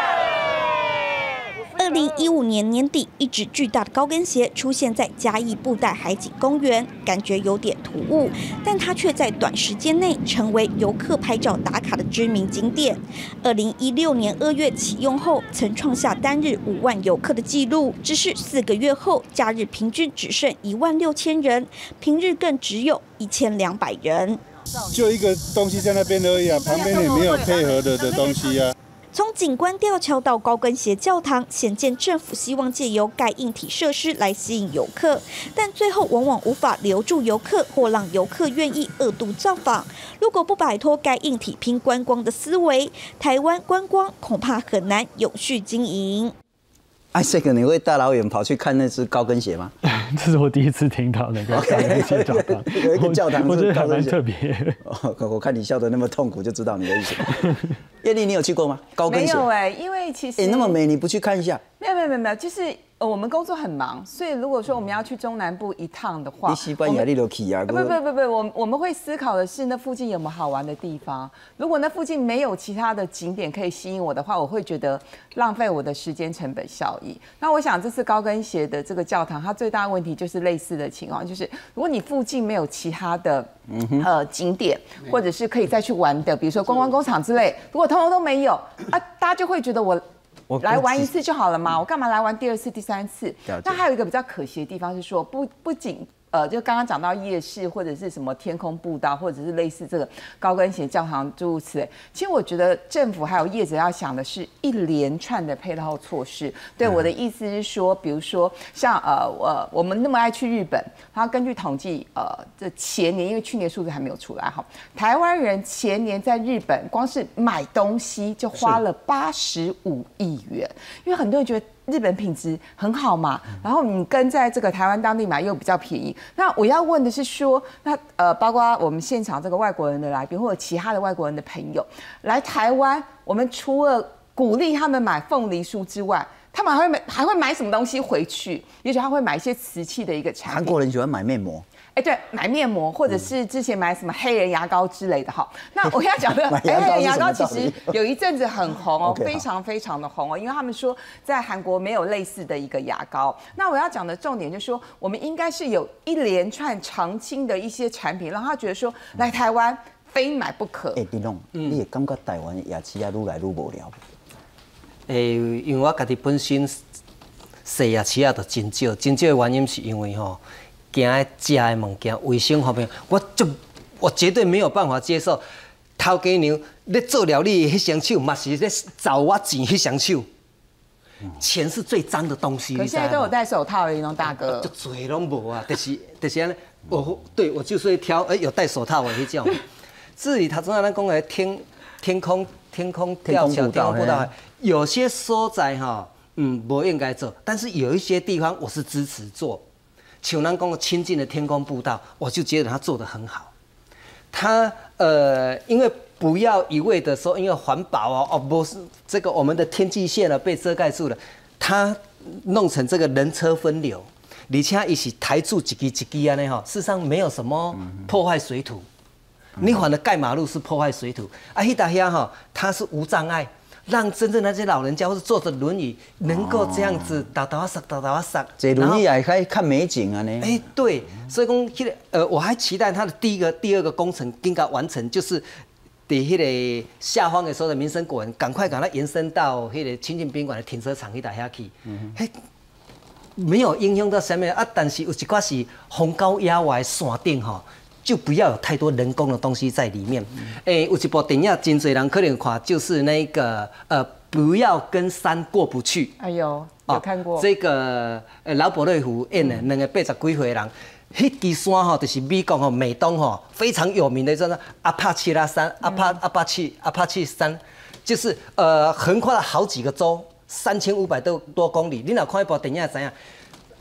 ！2015年年底，一只巨大的高跟鞋出现在嘉义布袋海景公园，感觉有点突兀，但它却在短时间内成为游客拍照打卡的知名景点。2016年2月启用后，曾创下单日5万游客的纪录，只是4个月后，假日平均只剩1万6千人，平日更只有1200人。 就一个东西在那边而已啊，旁边也没有配合的东西啊。 从景观吊桥到高跟鞋教堂，显见政府希望借由盖硬体设施来吸引游客，但最后往往无法留住游客，或让游客愿意2度造访。如果不摆脱盖硬体拼观光的思维，台湾观光恐怕很难永续经营。 Isaac， 你会大老远跑去看那只高跟鞋吗？ 这是我第一次听到那个高跟鞋教堂， 有一个教堂是高跟鞋， 特别。 我看你笑得那么痛苦，就知道你的意思。叶丽，你有去过吗？高跟鞋？ 没有哎，因为其实那么美，你不去看一下？ 没有，就是我们工作很忙，所以如果说我们要去中南部一趟的话， 你西班牙你都去啊？ 不，我们会思考的是那附近有没有好玩的地方。如果那附近没有其他的景点可以吸引我的话，我会觉得浪费我的时间成本效益。那我想这次高跟鞋的这个教堂，它最大的问题就是类似的情况，就是如果你附近没有其他的景点，或者是可以再去玩的，比如说观光工厂之类，如果通通都没有啊，大家就会觉得我来玩1次就好了嘛，我干嘛来玩第2次、第3次？那还有一个比较可惜的地方是说，不仅就刚刚讲到夜市或者是什么天空步道，或者是类似这个高跟鞋教堂诸如此类。其实我觉得政府还有业者要想的是一连串的配套措施。对，我的意思是说，比如说像我们那么爱去日本，然后根据统计，这前年因为去年数字还没有出来哈，台湾人前年在日本光是买东西就花了85亿元，因为很多人觉得日本品质很好嘛，然后你跟在这个台湾当地买又比较便宜。那我要问的是说，那包括我们现场这个外国人的来宾，或者其他的外国人的朋友来台湾，我们除了鼓励他们买凤梨酥之外，他们还会买什么东西回去？也许他会买一些瓷器的一个产品。 韩国人喜欢买面膜。 对，买面膜，或者是之前买什么黑人牙膏之类的哈。那我要讲的黑人牙膏其实有一阵子很红哦，非常非常的红哦，因为他们说在韩国没有类似的一个牙膏。那我要讲的重点就是说，我们应该是有一连串常青的一些产品，让他觉得说来台湾非买不可。 林龙，你也感觉台湾的牙齿啊愈来愈无聊？ 因为我家己本身洗牙齿啊就真少的原因是因为吼。惊食的物件卫生方面，我绝对没有办法接受。头家娘咧做料理的迄双手，嘛是咧找我钱迄双手。钱是最脏的东西。 可现在都有戴手套了，林龙大哥。 就嘴拢无啊，就是安尼。我就是会挑有戴手套的迄种。至于头先咱讲的天空吊桥、天空步道，有些所在哈，不应该做，但是有一些地方我是支持做。像咱讲的亲近的天空步道，我就觉得他做得很好。他因为不要一味的说，因为环保不是这个我们的天际线被遮盖住了，他弄成这个人车分流，而且一起抬住一支安尼哈，事实上没有什么破坏水土。你反而盖马路是破坏水土，迄搭遐哈，它是无障碍。让真正那些老人家或是坐着轮椅能够这样子倒啊撒， 坐轮椅也可以看美景啊呢。 对，所以讲，我还期待它的第2个工程应该完成，就是在迄个下方的所有的民生果园，赶快把它延伸到迄个亲近宾馆的停车场迄搭遐去。没有影响到什么啊，但是有一块是风高野外山顶吼。就不要有太多人工的东西在里面。有一部电影真多人可能看，就是那个不要跟山过不去。 哎呦，有看过。 这个劳勃瑞福演的2个80几岁人，迄支山吼，就是美国吼美东吼非常有名的叫做阿帕契拉山，阿帕契山，就是横跨了好几个州，3500多公里。你若看一部电影知影。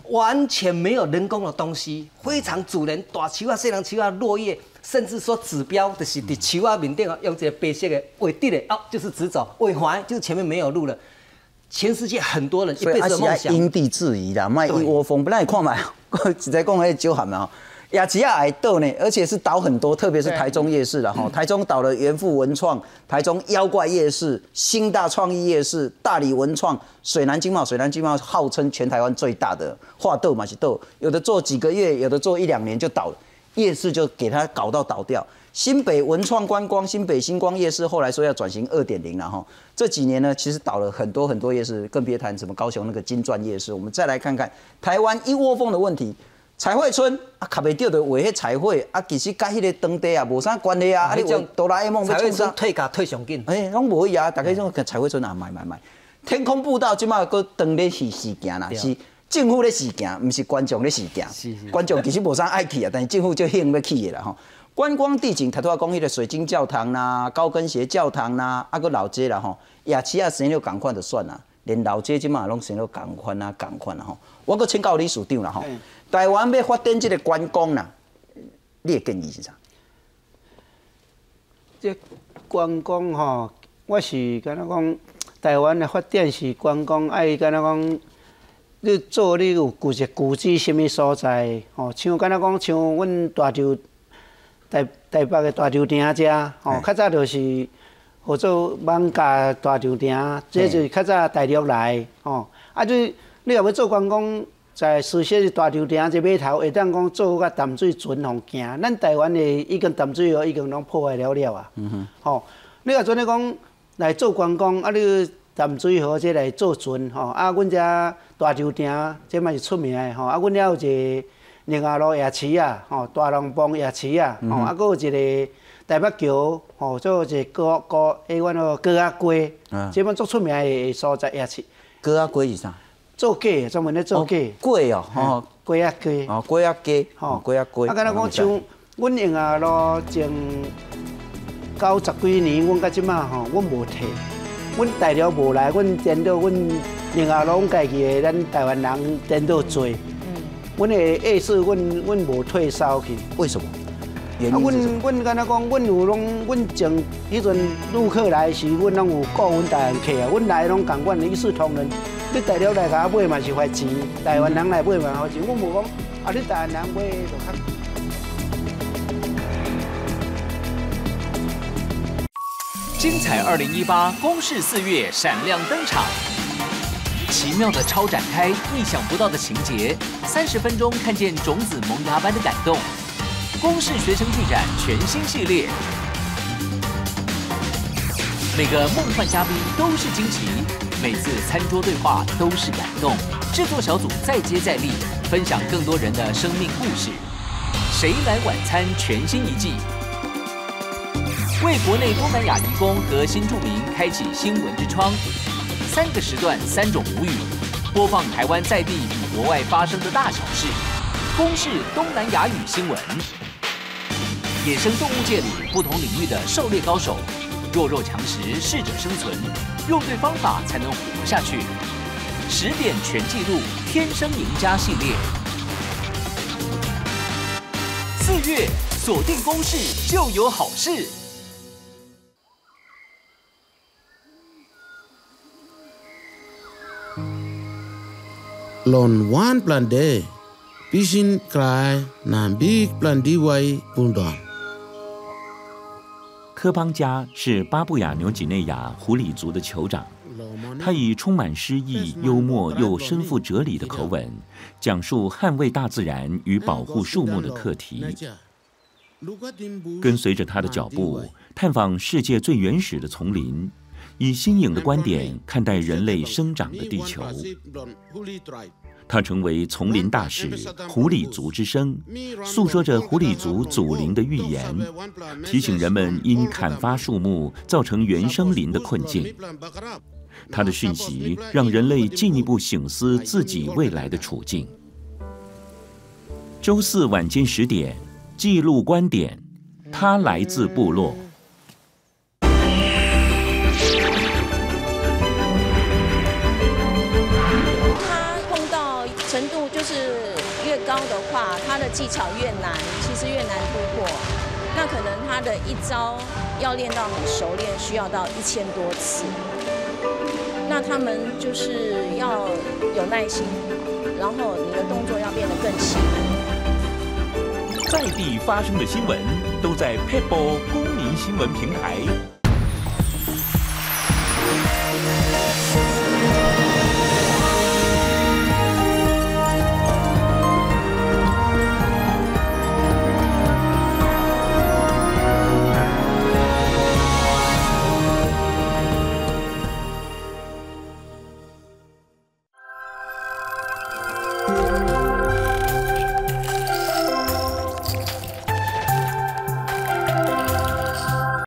完全没有人工的东西，非常自然，大树啊、细人树啊、落叶，甚至说指标就是伫树啊面顶啊，用一个白色的画直的哦，就是直走；画环就是前面没有路了。全世界很多人一辈子的梦想。 因地制宜啦，卖一窝蜂。本来你看嘛，只在讲那酒行嘛，雅琪亚还倒呢，而且是倒很多，特别是台中夜市啦哈，台中倒了元富文创、台中妖怪夜市、新大创意夜市、大理文创、水南经贸号称全台湾最大的画豆嘛是豆，有的做几个月，有的做1-2年就倒了，夜市就给它搞到倒掉。新北文创观光、新北星光夜市后来说要转型2.0了哈，这几年呢其实倒了很多夜市，更别谈什么高雄那个金钻夜市。我们再来看看台湾一窝蜂的问题。彩绘村啊，卡袂到的画迄彩绘啊，其实甲迄个当地啊无啥关系啊。啊，你画哆啦 A 梦要创啥？ 退价退上紧。 拢无去啊，大家种彩绘村啊买。天空步道即马佫当咧试行啦，是政府咧试行，毋是观众咧试行。观众其实无啥爱去啊，但是政府就兴要去的啦吼。观光地景，头拄仔讲迄个水晶教堂啦、高跟鞋教堂啦，啊，佫老街啦吼，雅琪啊生了共款就算啦，连老街即马拢生了共款啦吼。我佫请教李署长啦吼，台湾要发展这个观光啦，你的建议是啥？ 这观光吼，我是敢若讲，台湾的发展是观光，爱敢若讲，你做你有古迹什么所在吼，像敢若讲像阮大洲。台北的大洲埕遮，吼，较早就是号做艋舺大洲埕，这就是较早大陆来，吼。啊，你若要做观光，在事实大洲埕这码头会当讲做甲淡水船互行，咱台湾的已经淡水河已经拢破坏了啊。吼，你若阵咧讲来做观光，啊，你淡水河这来做船，吼，啊，阮遮大洲埕这嘛是出名的，吼，啊，阮了有一个。宁夏路夜市啊，吼大龙帮夜市啊，吼啊，佫有一个台北桥，吼做一个阮个哥仔街，这本足出名的所在夜市。 哥仔街是啥？ 做粿，专门咧做粿。 粿哦，吼粿仔街。 哦，粿仔街，吼粿仔街。 啊，敢若讲像阮宁夏路前90几年，阮到即马吼，阮无退，阮大陆无来，阮颠倒阮宁夏路家己的咱台湾人颠倒做。阮的意思，阮无退烧去。 为什么？ 啊，阮敢若讲，阮有拢，阮前迄阵旅客来时，阮拢有顾阮台湾客啊，阮来拢共阮一视同仁。你大陆来甲我买嘛是花钱，台湾人来买嘛花钱。阮无讲，啊，你台湾人买就较。 精彩2018公视4月闪亮登场。奇妙的超展开，意想不到的情节，30分钟看见种子萌芽般的感动。公视学生剧展全新系列，每个梦幻嘉宾都是惊奇，每次餐桌对话都是感动。制作小组再接再厉，分享更多人的生命故事。谁来晚餐全新一季，为国内东南亚移工和新住民开启新闻之窗。3个时段，3种母语，播放台湾在地与国外发生的大小事。公视东南亚语新闻，野生动物界里不同领域的狩猎高手，弱肉强食，适者生存，用对方法才能活下去。10点全记录，天生赢家系列。4月锁定公视就有好事。 Lon wan plan de, pisin cry na big plan di way bundon。 科邦加是巴布亚纽几内亚胡里族的酋长，他以充满诗意、幽默又深富哲理的口吻，讲述捍卫大自然与保护树木的课题。跟随着他的脚步，探访世界最原始的丛林。以新颖的观点看待人类生长的地球，他成为丛林大使、胡里族之声，诉说着胡里族祖灵的预言，提醒人们因砍伐树木造成原生林的困境。他的讯息让人类进一步省思自己未来的处境。周4晚间10点，记录观点，他来自部落。 程度就是巧越难，其实越难突破。那可能他的一招要练到很熟练，需要到1000多次。那他们就是要有耐心，然后你的动作要变得更细腻。 在地发生的新闻都在 PeoPo 公民新闻平台。